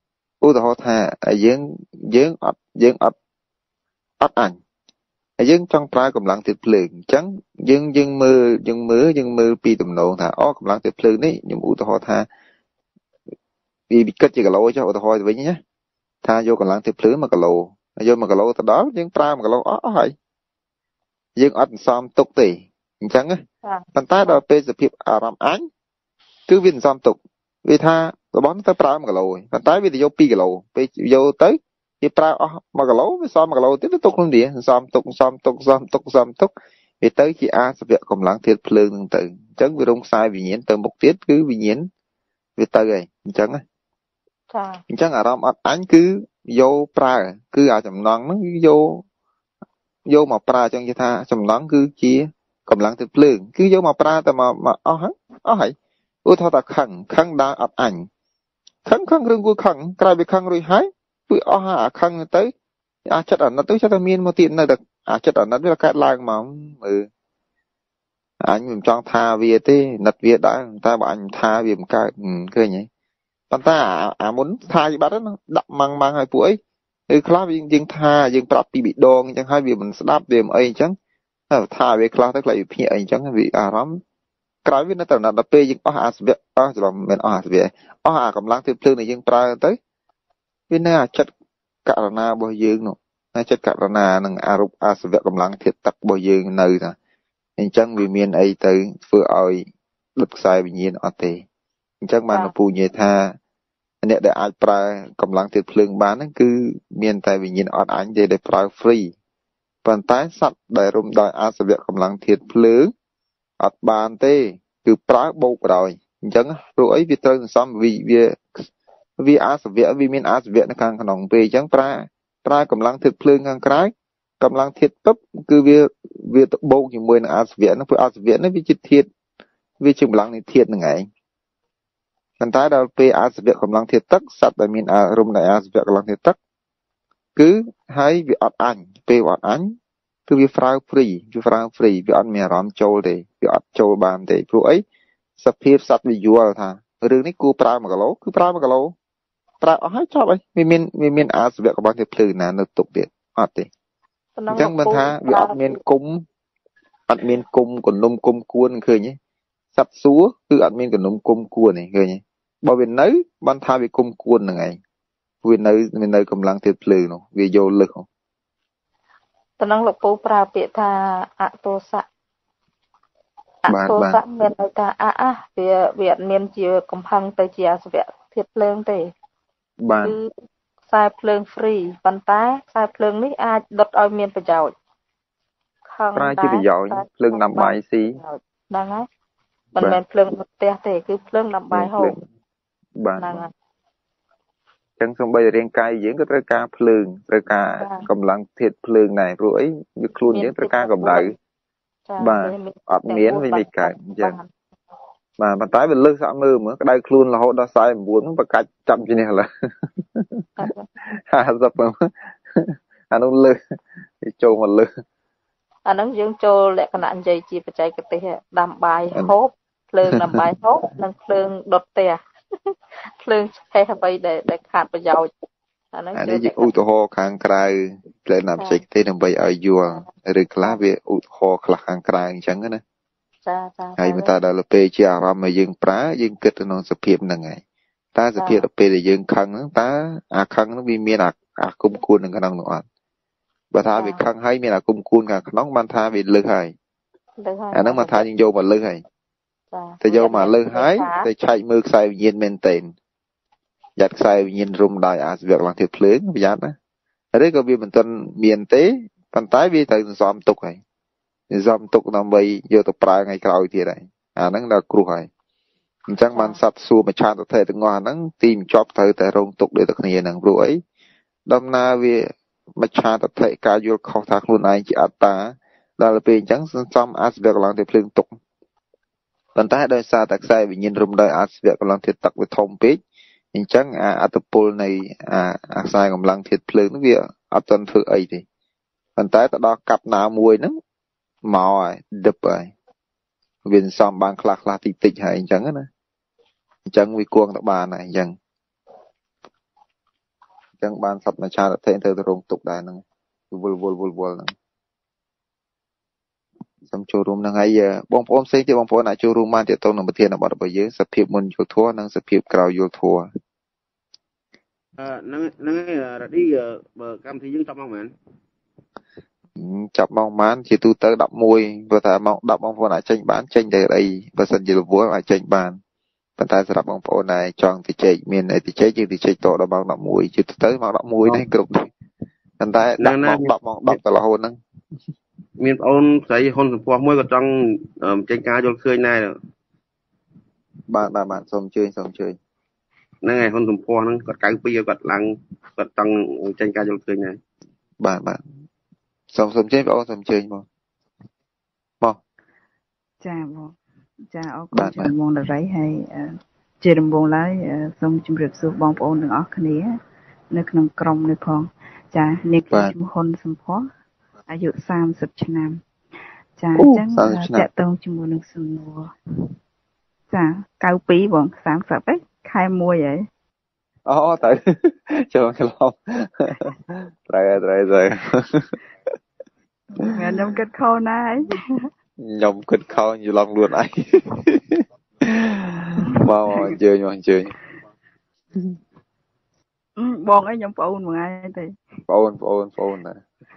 យើងអត់អញហើយយើងចង់ប្រើកម្លាំងធាតុភ្លើងអញ្ចឹងយើងមើលពីទំនងថាកម្លាំងធាតុភ្លើងនេះខ្ញុំឧទាហរណ៍ថាវាគិតជាគីឡូចុះឧទាហរណ៍ទៅវិញណាថាយកកម្លាំងធាតុភ្លើង1គីឡូហើយយក1គីឡូទៅដល់យើងប្រើ1គីឡូអស់ហើយយើងអត់សន្សំទុកទេអញ្ចឹងណាប៉ុន្តែដល់ពេលសភាពអារម្មណ៍អញគឺវាសន្សំទុកវាថារបស់ទៅប្រើ1គីឡូប៉ុន្តែវាទៅយក2គីឡូពេលយកទៅវាប្រើអស់1គីឡូវាសល់1គីឡូទៀតទៅទុកក្នុងនេះសន្សំទុកវាទៅជាអាសវៈកម្លាំងធាតុភ្លើងនឹងទៅអញ្ចឹងវារងខ្សែវិញ្ញាណទៅមុខទៀតគឺវិញ្ញាណវាទៅហើយអញ្ចឹងណាចាអញ្ចឹងអារម្មណ៍អត់អញគឺយកប្រើគឺអាចំណងហ្នឹងយក vô mà pra trong tha sầm lắng cứ chia cầm lắng từ phượng cứ vô mà praแต่mà hay ôi thao ta khăng đa ọt ảnh khăng rừng vui khăng cái bị khăng rồi hái vui hả khăng tới chất ẩn nó tới chất miên một tiền này được chất ẩn nó là cái lang mà anh mình chọn tha về thế nặt về đã ta bảo anh tha về một cái nhỉ bạn ta muốn tha gì bắt nó đậm mang hai buổi class dương tha dương tập bị đòn chẳng hai vì mình đáp về ấy chẳng tha về class tức là bị ấy chẳng vì lắm cái việc nó tận là p dương việc rồi mình việc cầm lăng thêm này dương pra tới vì nè chất cả na bao dương nó chất cả na nâng việc cầm lăng thiệt tắc bao dương nơi nè nên chẳng vì miền ấy tới vừa ơi đứt sai bị nhiên ở tề chẳng mà nó phù nhẹ tha nè để ai pra cầm lăng thiệt phượng bán nó cứ miền tại vì nhiên ở anh để pra free phần tái sắt để rung đòi việc cầm lăng thiệt phượng ở bàn tê cứ pra bầu rồi chẳng rồi vì tôi xong vì việc vì miền việc nó càng nòng về chẳng pra cầm lăng thiệt phượng càng cái cầm lăng thiệt cấp cứ việc bầu thì mười là việc nó phải việc nó vì chít thiệt vì chừng lăng này thiệt là ngày phần tái đầu về việc cầm lăng thiệt tất sắt tại miền rung đại việc cầm lăng thiệt tất cứ hay việc ọt ảnh về ọt ảnh cứ việc free việc ọt mè rõm châu để việc ọt châu bàn để rồi sắp hiệp sắt vì vua thà rừng này cứ pra mà cái lố pra ở hai chọn ấy vì miền việc cầm lăng thiệt phừ là nó tục điện ọt đi chẳng bên tha vì ọt miền cung còn nôm cung cuôn khơi nhé sắt súa cứ ọt miền còn nôm cung cuôn này khơi nhé bao bên nấy ban tha vì cung cuôn là ngày vì nơi cầm lăng thiệt phừ nó vì vô lực không tận năng lục bố pra bị tha tô sạ miền nơi ta việc miền chia cầm hăng tới chia việc thiệt lương thì cứ sai phượng free bàn tay sai phượng ní ai đốt ao miền phải giàu khăng đá chỉ phải giàu phượng nằm bài xí đang á mình phượng một tè thì cứ phượng nằm bài hồ đang chẳng xong bây giờ riêng cai diễn cái ca phượng ca cầm lăng thiệt phượng này rồi việc luôn những ca cầm đại bà ọt miến với mình cả mà tái bên lưng sạm mơ mà cái đây luôn là họ đã sai muốn và cách chậm như này là dập mà nó lưng trâu mà lưng nó dương trâu lại cái nạn dây chỉ phải chạy cái tè làm bài hốt phượng làm bài hốt nâng phượng đột tè phượng hay là vậy để khát vào giàu anh ấy ưu tô ho khang cài lên làm sạch thế làm vậy ở vua rồi lá về ưu ho khang cài chẳng cái này hay mà ta đã là pe chia ram mà dương prá dương kết nó sập hiệp là ngày ta sập hiệp là pe để dương khang ta khang nó bị miên cung cuôn là cái năng nọ và ta bị khang hay miên cung cuôn cả nó man tha bị lư hay nó mà tha nhưng vô mà lư hay thì vô mà lư hái thì chạy mưa xài nhiên men tiền giặt xài nhiên rung đại việc làm thiệt lớn bây giờ đó đấy có vì mình tuân miền tế phần tái vì thời dòm tục này dòm tục làm vậy vô tập pra ngày cầu thì đấy nó là cru hay chẳng man sắt xua mà chan tập thể từ ngoài nó tìm job thời tại rong tục để thực hiện năng rủi đâm na vì mà chan tập thể ca vô khó thác luôn này chỉ ta đó là vì chẳng xong việc làm thiệt lớn tục phần tái đời xa tạc sai vì nhiên rung đại việc làm thiệt tắc với thông page chẳng tập pol này sai cầm lăng thiệt phượng nó việc tuần phượng ấy thì phần tái ta đo cặp nào mùi nó màu rồi đập rồi viên xóm bằng khạc tịch hay chẳng á chẳng vì cuồng tập bà này chẳng ban sập mà cha đã thấy từ rung tục đài năng vul năng xong châu rung năng hay giờ bông phôm xây thì bông phôm lại châu rung man thì tôi nằm bờ thiên là bảo bây giờ sập hiệp môn vô thua năng sập hiệp cào vô thua năng đi bờ cam thì dương trong không mày chọc mong mán chỉ tu tới đập môi và ta mong đập mong phô này tranh bán tranh để đây và sân chỉ vua lại tranh bàn và ta sẽ đập mong phô này chọn thì chạy miền này thì chạy chứ thì chạy tổ đó bằng đập môi chỉ tới bằng đập môi này cực đi anh ta đập cả là hồn năng miền ôn thấy hôn phò môi còn trong tranh cá cho khơi này rồi bạn xong chơi năng ngày hôn phò năng còn cái bây giờ còn lăng còn trong tranh cá cho khơi này bạn Xong chơi bảo xong chơi mà chaបងចាអរគុណចំបងដរីហើយជាដំបូងឡើយសូមជម្រាបសួរបងប្អូនទាំងអស់គ្នានៅក្នុងក្រុមនេះផងចានាងខ្ញុំឈ្មោះហ៊ុនសំផស្សអាយុ30ឆ្នាំចាអញ្ចឹងតាក់ទងជាមួយនឹងសំណួរចា92បង30ខែ1ហើយអូទៅចូលឆ្លងត្រូវខ្ញុំគិតខុសណាស់ខ្ញុំគិតខុសយល់ខ្លួនឯងមកអញ្ជើញបងអីខ្ញុំប្អូនមួយថ្ងៃទេប្អូនណា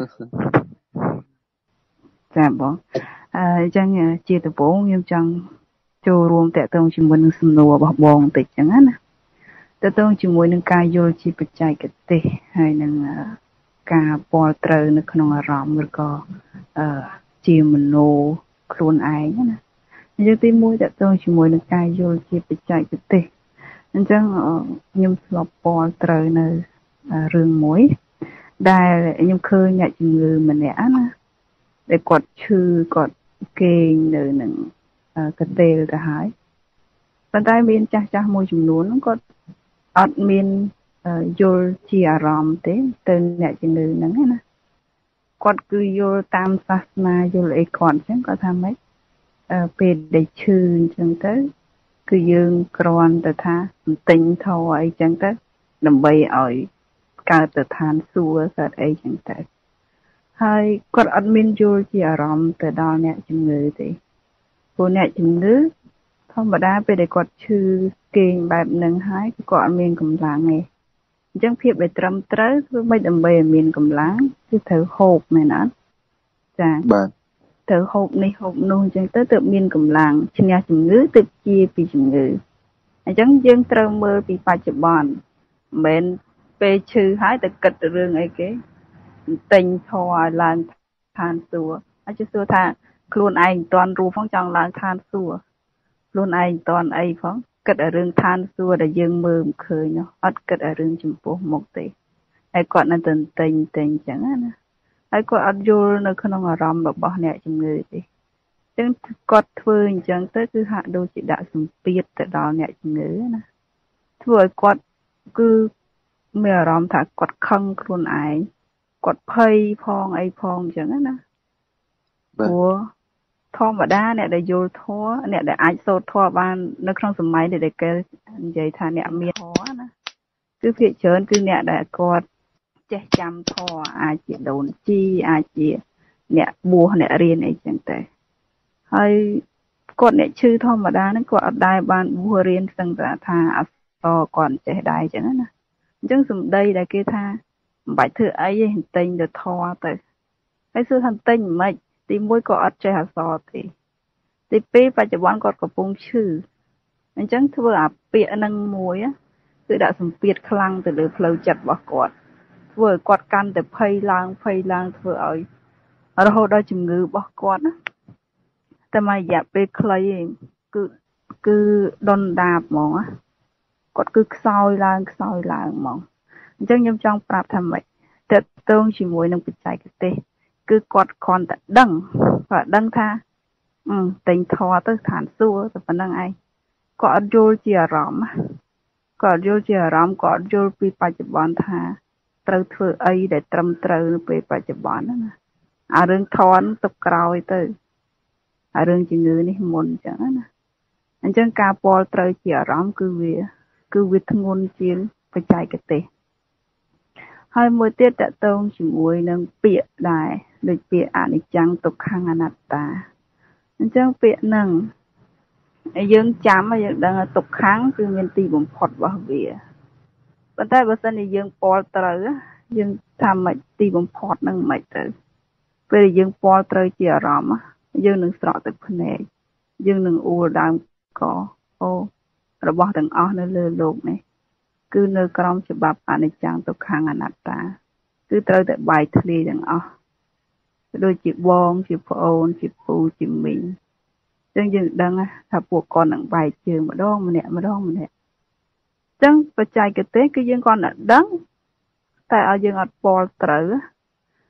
ចាបងអញ្ចឹងជាដំបូងខ្ញុំចង់ចូលរួមតាក់ទងជាមួយនឹងសំណួររបស់បងបន្តិចចឹងណាតាក់ទងជាមួយនឹងការយល់ជាបច្ចេកទេសហើយនឹងការពាល់ត្រូវនៅក្នុងអារម្មណ៍ឬក៏ជាមโนខ្លួនឯងណាយើងទី1តាក់ទងជាមួយនឹងការយល់ជាបច្ចេកទេសអញ្ចឹងខ្ញុំធ្លាប់ពាល់ត្រូវនៅរឿងមួយដែលខ្ញុំឃើញអ្នកជំងឺម្នាក់ណាដែលគាត់ឈឺគាត់គេងនៅនឹងកន្ទេលទៅហើយប៉ុន្តែមានចាស់មួយចំនួនគាត់អត់មានយល់ជាអារម្មណ៍ទេទៅអ្នកជំងឺហ្នឹងណាគាត់គឺយល់តាមសាសនាយល់អីគាត់អញ្ចឹងគាត់ថាម៉េចពេលដែលឈឺអញ្ចឹងទៅគឺយើងគ្រាន់តែថាទិញធរអីចឹងទៅដើម្បីឲ្យកើតទៅឋានសួគ៌កើតអីចឹងទៅហើយគាត់អត់មានយល់ជាអារម្មណ៍ទៅដល់អ្នកជំងឺទេព្រោះអ្នកជំងឺធម្មតាពេលដែលគាត់ឈឺគេងបែបហ្នឹងហើយគាត់អត់មានកម្លាំងទេអញ្ចឹងភាពដែលត្រឹមត្រូវគឺមិនដើម្បីឲ្យមានកម្លាំងគឺត្រូវហូបមែនអត់ចាបាទត្រូវហូបនេះហូបនោះអញ្ចឹងទៅទើបមានកម្លាំងឈ្នះជំងឺទើបជាពីជំងឺអញ្ចឹងយើងត្រូវមើលពីបច្ចុប្បន្នមិនមែនពេលឈឺហើយទៅគិតរឿងអីគេទិញធေါ်ឲ្យឡើងឋានសួគ៌ហើយជឿសួរថាខ្លួនឯងមិនទាន់រួចផងចង់ឡើងឋានសួគ៌ខ្លួនឯងមិនទាន់អីផងគិតឲ្យរឿងឋានសួគ៌ដែលយើងមើលមិនឃើញនោះអត់គិតឲ្យរឿងចំពោះមុខទេហើយគាត់នៅតែទិញអញ្ចឹងណាហើយគាត់អត់យល់នៅក្នុងអារម្មណ៍របស់អ្នកជំងឺទេអញ្ចឹងគាត់ធ្វើអញ្ចឹងទៅគឺហាក់ដូចជាដាក់សម្ពាធទៅដល់អ្នកជំងឺណាធ្វើឲ្យគាត់គឺមានអារម្មណ៍ថាគាត់ខឹងខ្លួនឯងគាត់ភ័យផងអីផងអញ្ចឹងណាព្រោះធម្មតាអ្នកដែលយល់ធម៌អ្នកដែលអាចសូត្រធម៌បាននៅក្នុងសម័យដែលគេនិយាយថាអ្នកមានធម៌ណាគឺភាគច្រើនគឺអ្នកដែលគាត់ចេះចាំធម៌អាចជាដូនជីអាចជាអ្នកបួសអ្នករៀនអីចឹងទៅហើយគាត់អ្នកឈឺធម្មតាហ្នឹងគាត់អត់ដែលបានបួសរៀនស្ទឹងតែថាអក្សរគាត់ចេះដែរចឹងណាអញ្ចឹងសម្ដីដែលគេថាមិនបាច់ធ្វើអីទេទិញទៅធម៌ទៅហើយសួរថាទិញមិនទី1ក៏អត់ចេះអក្សរទេទី2បច្ចុប្បន្នគាត់កំពុងឈឺអញ្ចឹងធ្វើអាពាក្យហ្នឹងមួយគឺដាក់សម្ពាធខ្លាំងទៅលើផ្លូវចិត្តរបស់គាត់ធ្វើឲ្យគាត់កាន់តែភ័យឡើងធ្វើឲ្យរហូតដល់ជំងឺរបស់គាត់ណាតែមួយរយៈពេលខ្លីឯងគឺដុនដាបហ្មងណាគាត់គឺខ្សោយឡើងហ្មងអញ្ចឹងខ្ញុំចង់ប្រាប់ថាម៉េចតើតើជាមួយនឹងបច្ចេកទេសគឺគាត់គ្រាន់តែដឹងថាទិញធေါ်ទៅឋានសួគ៌តែប៉ុណ្្នឹងឯងគាត់អត់យល់ជាអារម្មណ៍គាត់អត់យល់ពីបច្ចុប្បន្នថាត្រូវធ្វើអីដែលត្រឹមត្រូវនៅពេលបច្ចុប្បន្នណាអារឿងធន់ទុកក្រោយទៅអារឿងជំងឺនេះមុនអញ្ចឹងណាអញ្ចឹងការពាល់ត្រូវជាអារម្មណ៍គឺវាធ្ងន់ជាងបច្ចេកទេសហើយមួយទៀតតកតងជាមួយនឹងពាក្យដែរដូចពាក្យអនិច្ចំទុក្ខំអនត្តាអញ្ចឹងពាក្យហ្នឹងយើងចាំយើងដឹងថាទុក្ខំគឺមានទីបំផុតរបស់វាប៉ុន្តែបើសិនជាយើងពាល់ត្រូវយើងថាមិនទីបំផុតហ្នឹងមិនទៅពេលយើងពាល់ត្រូវជាអារម្មណ៍យើងនឹងស្រក់ទឹកភ្នែកយើងនឹងអួលដើមករបស់ទាំងអស់នៅលើโลกនេះគឺនៅក្រោមច្បាប់អនិច្ចំទុក្ខំអនត្តាគឺត្រូវតែបែកធ្លាយទាំងអស់ដូចជាបងជាប្អូនជាពូជាមីងអញ្ចឹងយើងដឹងថាពួកគាត់នឹងបែកជើងម្ដងម្នាក់អញ្ចឹងបច្ចេកទេសគឺយើងគាត់តែដឹងតែឲ្យយើងអត់ពាល់ត្រូវ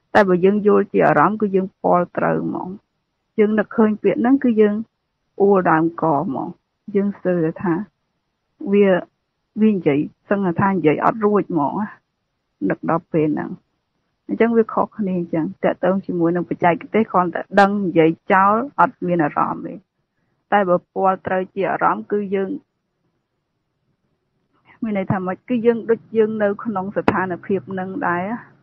តែបើយើងយល់ជាអារម្មណ៍គឺយើងពលត្រូវហ្មងយើងនឹកឃើញពាក្យហ្នឹងគឺយើងអួលដើមកហ្មងយើងស្ទើរថាវានិយាយសឹងថានិយាយអត់រួចហ្មងនឹកដល់ពេលហ្នឹងអញ្ចឹងវាខុសគ្នាអញ្ចឹងតើតើជាមួយនឹងបច្ចេកទេសគ្រាន់តែដឹងនិយាយចោលអត់មានអារម្មណ៍ទេតែបើពលត្រូវជាអារម្មណ៍គឺយើងមានន័យថាម៉េចគឺយើងដូចយើងនៅក្នុងស្ថានភាពនឹងដែរ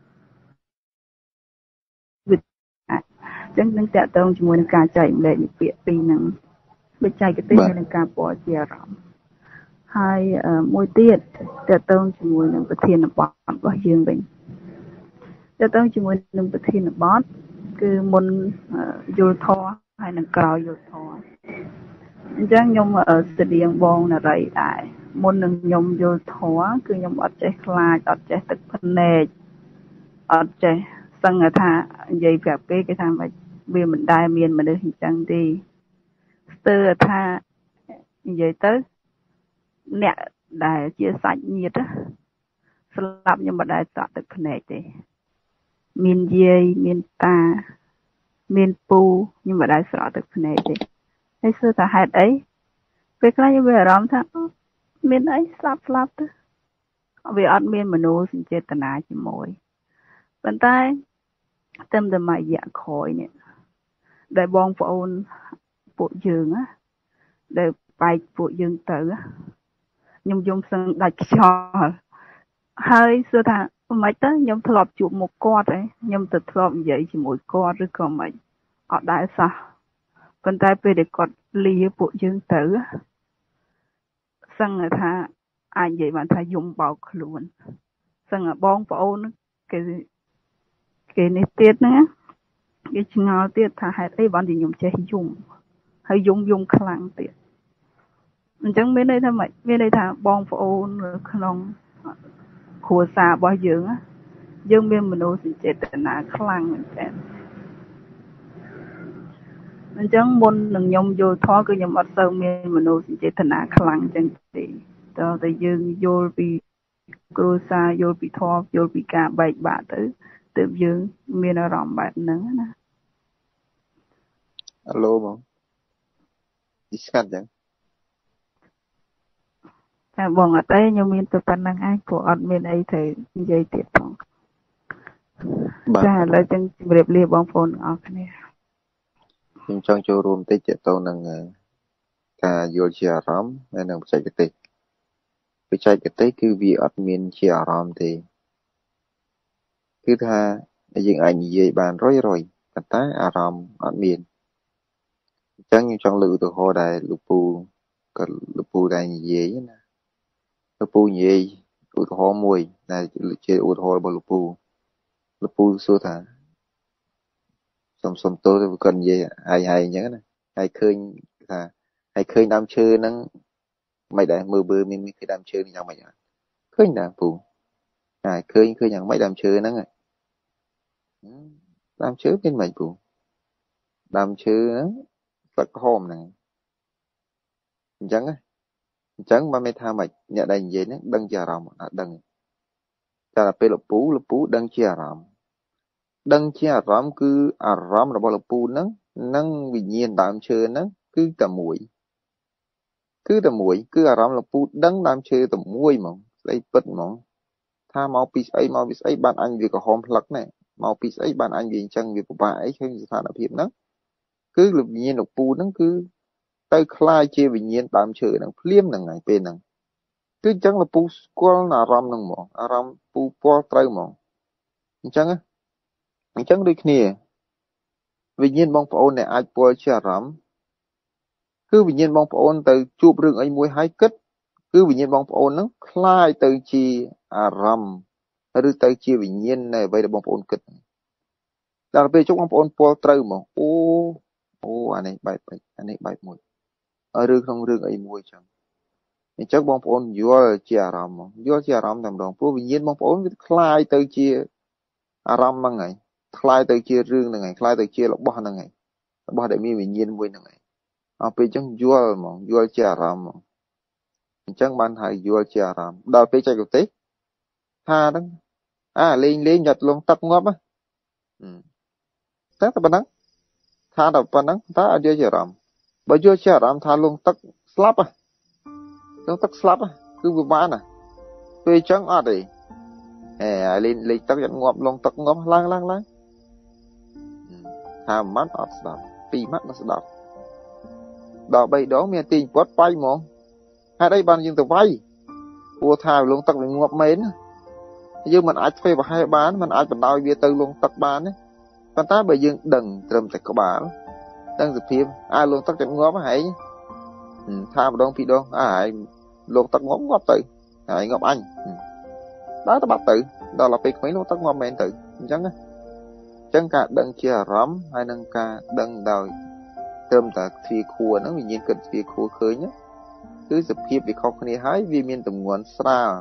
វាអញ្ចឹងនឹងតើតើជាមួយនឹងការចែកម្លែកពាក្យពីរហ្នឹងបច្ចេកទេសនិងការពលជាអារម្មណ៍ហើយមួយទៀតតើតើជាមួយនឹងប្រធានបទរបស់យើងវិញតើតើជាមួយនឹងប្រធានបទគឺមុនយល់ធម៌ហើយនឹងក្រោយយល់ធម៌អញ្ចឹងខ្ញុំស្តៀងបងនារីដែរមុននឹងខ្ញុំយល់ធម៌គឺខ្ញុំអត់ចេះខ្លាចអត់ចេះទឹកភ្នែកអត់ចេះសឹងថានិយាយប្រាប់គេថាមិនវាមិនដែលមានមនុស្សអញ្ចឹងទេស្ទើរថានិយាយទៅអ្នកដែលជាសាច់ញាតិស្លាប់ខ្ញុំមិនដែលស្រក់ទឹកភ្នែកទេមានយាយមានតាមានពូខ្ញុំមិនដែលស្រក់ទឹកភ្នែកទេហើយសួរថាហេតុអីពេលខ្លះខ្ញុំមានអារម្មណ៍ថាមានអីស្លាប់ទៅវាអត់មានមនោសញ្ចេតនាជាមួយប៉ុន្តែតែមួយរយៈក្រោយនេះដែលបងប្អូនពួកយើងណាដែលបែកពួកយើងទៅខ្ញុំយំសឹងដាច់ខ្យល់ហើយសួរថាមិនទៅខ្ញុំធ្លាប់ជួបមុខគាត់ឯងខ្ញុំទៅធ្លាប់និយាយជាមួយគាត់ឬក៏មិនអត់ដែរសោះប៉ុន្តែពេលដែលគាត់លាពួកយើងទៅសឹងថាអាចនិយាយបានថាយំបោកខ្លួនសឹងបងប្អូនគេនេះទៀតណាគេឆ្ងល់ទៀតថាហេតុអីបានជាខ្ញុំចេះយំហើយយំខ្លាំងទៀតអញ្ចឹងមានន័យថាម៉េចមានន័យថាបងប្អូនក្នុងគ្រួសាររបស់យើងមានមនោសញ្ចេតនាខ្លាំងមែនទែនអញ្ចឹងមុននឹងខ្ញុំយល់ធម៌គឺខ្ញុំអត់សូវមានមនោសញ្ចេតនាខ្លាំងអញ្ចឹងទេតើតែយើងយល់ពីគ្រួសារយល់ពីធម៌យល់ពីការបែកបាក់ទៅទើបយើងមានអារម្មណ៍បែបហ្នឹងណាអាឡូបងទីស្កាត់ចឹងតែបងអត់ទេខ្ញុំមានតែប៉ុណ្្នឹងឯងព្រោះអត់មានអីត្រូវនិយាយទៀតផងចាឥឡូវចឹងជម្រាបលាបងប្អូនអរគ្នាខ្ញុំចង់ចូលរួមតិចទៅនឹងការយល់ជាអារម្មណ៍ហើយនឹងបច្ចេកទេសគឺវាអត់មានជាអារម្មណ៍ទេគឺថាយើងអាចនិយាយបានរយប៉ុន្តែអារម្មណ៍អត់មានអញ្ចឹងខ្ញុំចង់លើកឧទាហរណ៍ដែលលោកពូក៏លោកពូដែរនិយាយណាលោកពូនិយាយឧទាហរណ៍មួយដែលជាឧទាហរណ៍របស់លោកពូសួរថាសុំទោសទៅគាត់និយាយហើយអញ្ចឹងណាហើយឃើញថាហើយឃើញដើមឈើហ្នឹងមិនដែរមើលមានឃើញដើមឈើនេះយ៉ាងម៉េចឃើញដែរពូហើយឃើញយ៉ាងម៉េចដើមឈើហ្នឹងដើមឈើមានមិនពូដើមឈើហ្នឹងស្លឹកក្រហមហ្នឹងអញ្ចឹងមិនមែនថាម៉េចអ្នកដែលនិយាយហ្នឹងដឹងជាអារម្មណ៍អត់ដឹងតែដល់ពេលលោកពូដឹងជាអារម្មណ៍គឺអារម្មណ៍របស់លោកពូហ្នឹងនិងវិញ្ញាណដើមឈើហ្នឹងគឺតែមួយគឺអារម្មណ៍លោកពូដឹងដើមឈើតែមួយហ្មងស្អីពិតហ្មងថាមកពីស្អីបានអញវាក្រហមផ្លឹកណែមកពីស្អីបានអញវាអញ្ចឹងវាពិបាកអីឃើញស្ថានភាពហ្នឹងគឺវិញ្ញាណលោកពូហ្នឹងគឺទៅคล้ายជាវិញ្ញាណដើមឈើហ្នឹងភ្លាមហ្នឹងហើយពេលហ្នឹងគឺអញ្ចឹងលោកពូស្គាល់អារម្មណ៍ហ្នឹងហ្មងអារម្មណ៍ពូពាល់ត្រូវហ្មងអញ្ចឹងដូចគ្នាវិញ្ញាណបងប្អូនដែលអាចពាល់ជាអារម្មណ៍គឺវិញ្ញាណបងប្អូនទៅជួបរឿងអីមួយហើយគិតគឺវិញ្ញាណបងប្អូនហ្នឹងคล้ายទៅជាអារម្មណ៍ឬទៅជាវិញ្ញាណនៃអ្វីដែលបងប្អូនគិតដល់ពេលជុំបងប្អូនពាល់ត្រូវហ្មងអូអានេះបែបមួយឬក្នុងរឿងអីមួយចឹងអញ្ចឹងបងប្អូនយល់ជាអារម្មណ៍តែម្ដងព្រោះវិញ្ញាណបងប្អូនវាคล้ายទៅជាអារម្មណ៍ហ្នឹងហើយคล้ายទៅជារឿងហ្នឹងហើយคล้ายទៅជារបស់ហ្នឹងហើយរបស់ដែលមានវិញ្ញាណមួយហ្នឹងហើយដល់ពេលអញ្ចឹងយល់ជាអារម្មណ៍ហ្មងអញ្ចឹងបានហៅយល់ជាអារម្មណ៍ដល់ពេលចែកទេសថាហ្នឹងលេងយ៉ាត់លងទឹកងាប់តែប៉ុណ្ណឹងថាដល់ប៉ុណ្ណឹងតើអត់យកជាអារម្មណ៍បើយកជាអារម្មណ៍ថាលងទឹកស្លាប់លងទឹកស្លាប់គឺវាបានពេលអញ្ចឹងអត់ទេលេងទឹកងាប់លងទឹកងាប់ឡើងថា1ម៉ាត់អត់ស្ដាប់2ម៉ាត់មិនស្ដាប់ដល់3ដងមានទីពត់បាយហ្មងហេតុអីបានយើងទៅវាយព្រោះថាលងទឹកវាងាប់មែនយើងមិនអាចធ្វើប្រហែលបានមិនអាចបណ្ដោយវាទៅលងទឹកបានទេប៉ុន្តែបើយើងដឹងត្រឹមតែក្បាលដឹងសភាពលងទឹកចិត្តងាប់ហើយថាម្ដងពីរដងហើយលងទឹកងាប់ទៅហើយងាប់អញដល់ទៅបាត់ទៅដល់ទៅពេលក្មេងលងទឹកងាប់មែនទៅអញ្ចឹងការដឹងជាអារម្មណ៍ហើយនឹងការដឹងដោយត្រឹមតែទ្វាខួរហ្នឹងវិញ្ញាណគិតទ្វាខួរឃើញគឺសភាពវាខុសគ្នាហើយវាមានទម្ងន់ស្រាល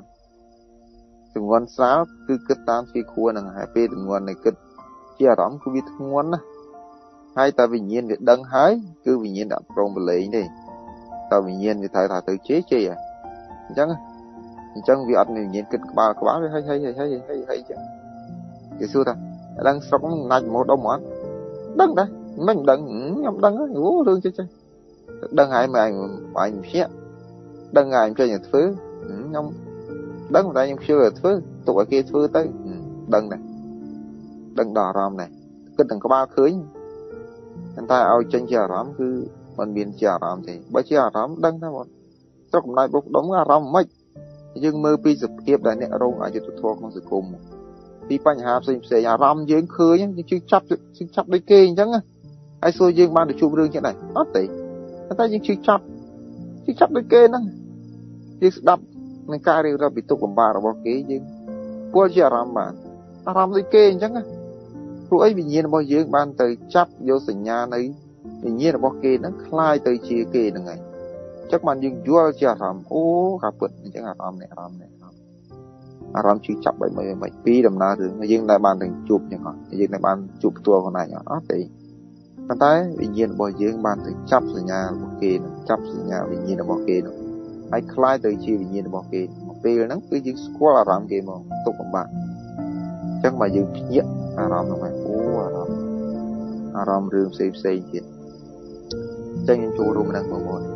គឺគិតតាមទ្វាខួរហ្នឹងហើយពេលទម្ងន់នៃគិតជាអារម្មណ៍គឺវាធ្ងន់ណាស់ហើយតែវិញ្ញាណវាដឹងហើយគឺវិញ្ញាណអត់ព្រមបលែងទេតែវិញ្ញាណវាត្រូវថាទៅជេហ៎អញ្ចឹងវាអត់មានវិញ្ញាណគិតក្បាលវាហើយអញ្ចឹងគេសួរថាដឹងស្រុកហ្នឹងណាច់មកដុំអត់ដឹងដែរមិនដឹងខ្ញុំដឹងអូរឿងចេះដឹងហើយមកអញភ្ញាក់ដឹងហើយចេះតែធ្វើខ្ញុំដឹងតែខ្ញុំជឿធ្វើទុកឲ្យគេធ្វើទៅដឹងដែរដឹងដល់អារម្មណ៍ដែរគិតទាំងក្បាលឃើញតែឲ្យចេញជាអារម្មណ៍គឺมันមានជាអារម្មណ៍ទេបើជាអារម្មណ៍ដឹងថាបងស្រុកកំណើតបុកដុំអារម្មណ៍មិនយើងមើលពីសភាពដែលអ្នករងអយុត្តិធម៌ក្នុងសង្គមពីបញ្ហាផ្សេងអារម្មណ៍យើងឃើញយើងជឿចាប់ដូចគេអញ្ចឹងហើយសួរយើងបានទៅជួបរឿងចឹងដែរអត់ទេតែយើងជឿចាប់ដូចគេហ្នឹងយើងស្ដាប់នឹងការរៀបរាប់ពីទុកលំបាករបស់គេយើងគួរជាអារម្មណ៍បានអារម្មណ៍ដូចគេអញ្ចឹងព្រោះអីវិញ្ញាណរបស់យើងបានទៅចាប់យកសញ្ញានៃវិញ្ញាណរបស់គេហ្នឹងคล้ายទៅជាគេហ្នឹងហើយចឹងបានយើងយល់ជាអារម្មណ៍អូការពិតអញ្ចឹងអារម្មណ៍ជឿចាប់បែបមិនពីដំណើររឿងយើងដែលបានទៅជួបចឹងអត់យើងដែលបានជួបផ្ទាល់ខ្លួនឯងអត់ទេប៉ុន្តែវិញ្ញាណរបស់យើងបានទៅចាប់សញ្ញារបស់គេនឹងចាប់សញ្ញាវិញ្ញាណរបស់គេនោះហើយคล้ายទៅជាវិញ្ញាណរបស់គេមកពេលហ្នឹងគឺយើងស្គាល់អារម្មណ៍គេមកទុកលំបាកអញ្ចឹងមកយើងភ្ញាក់អារម្មណ៍ហ្នឹងអូអារម្មណ៍រឿងផ្សេងទៀតអញ្ចឹងយើងចូលរួមនឹងបងប្អូន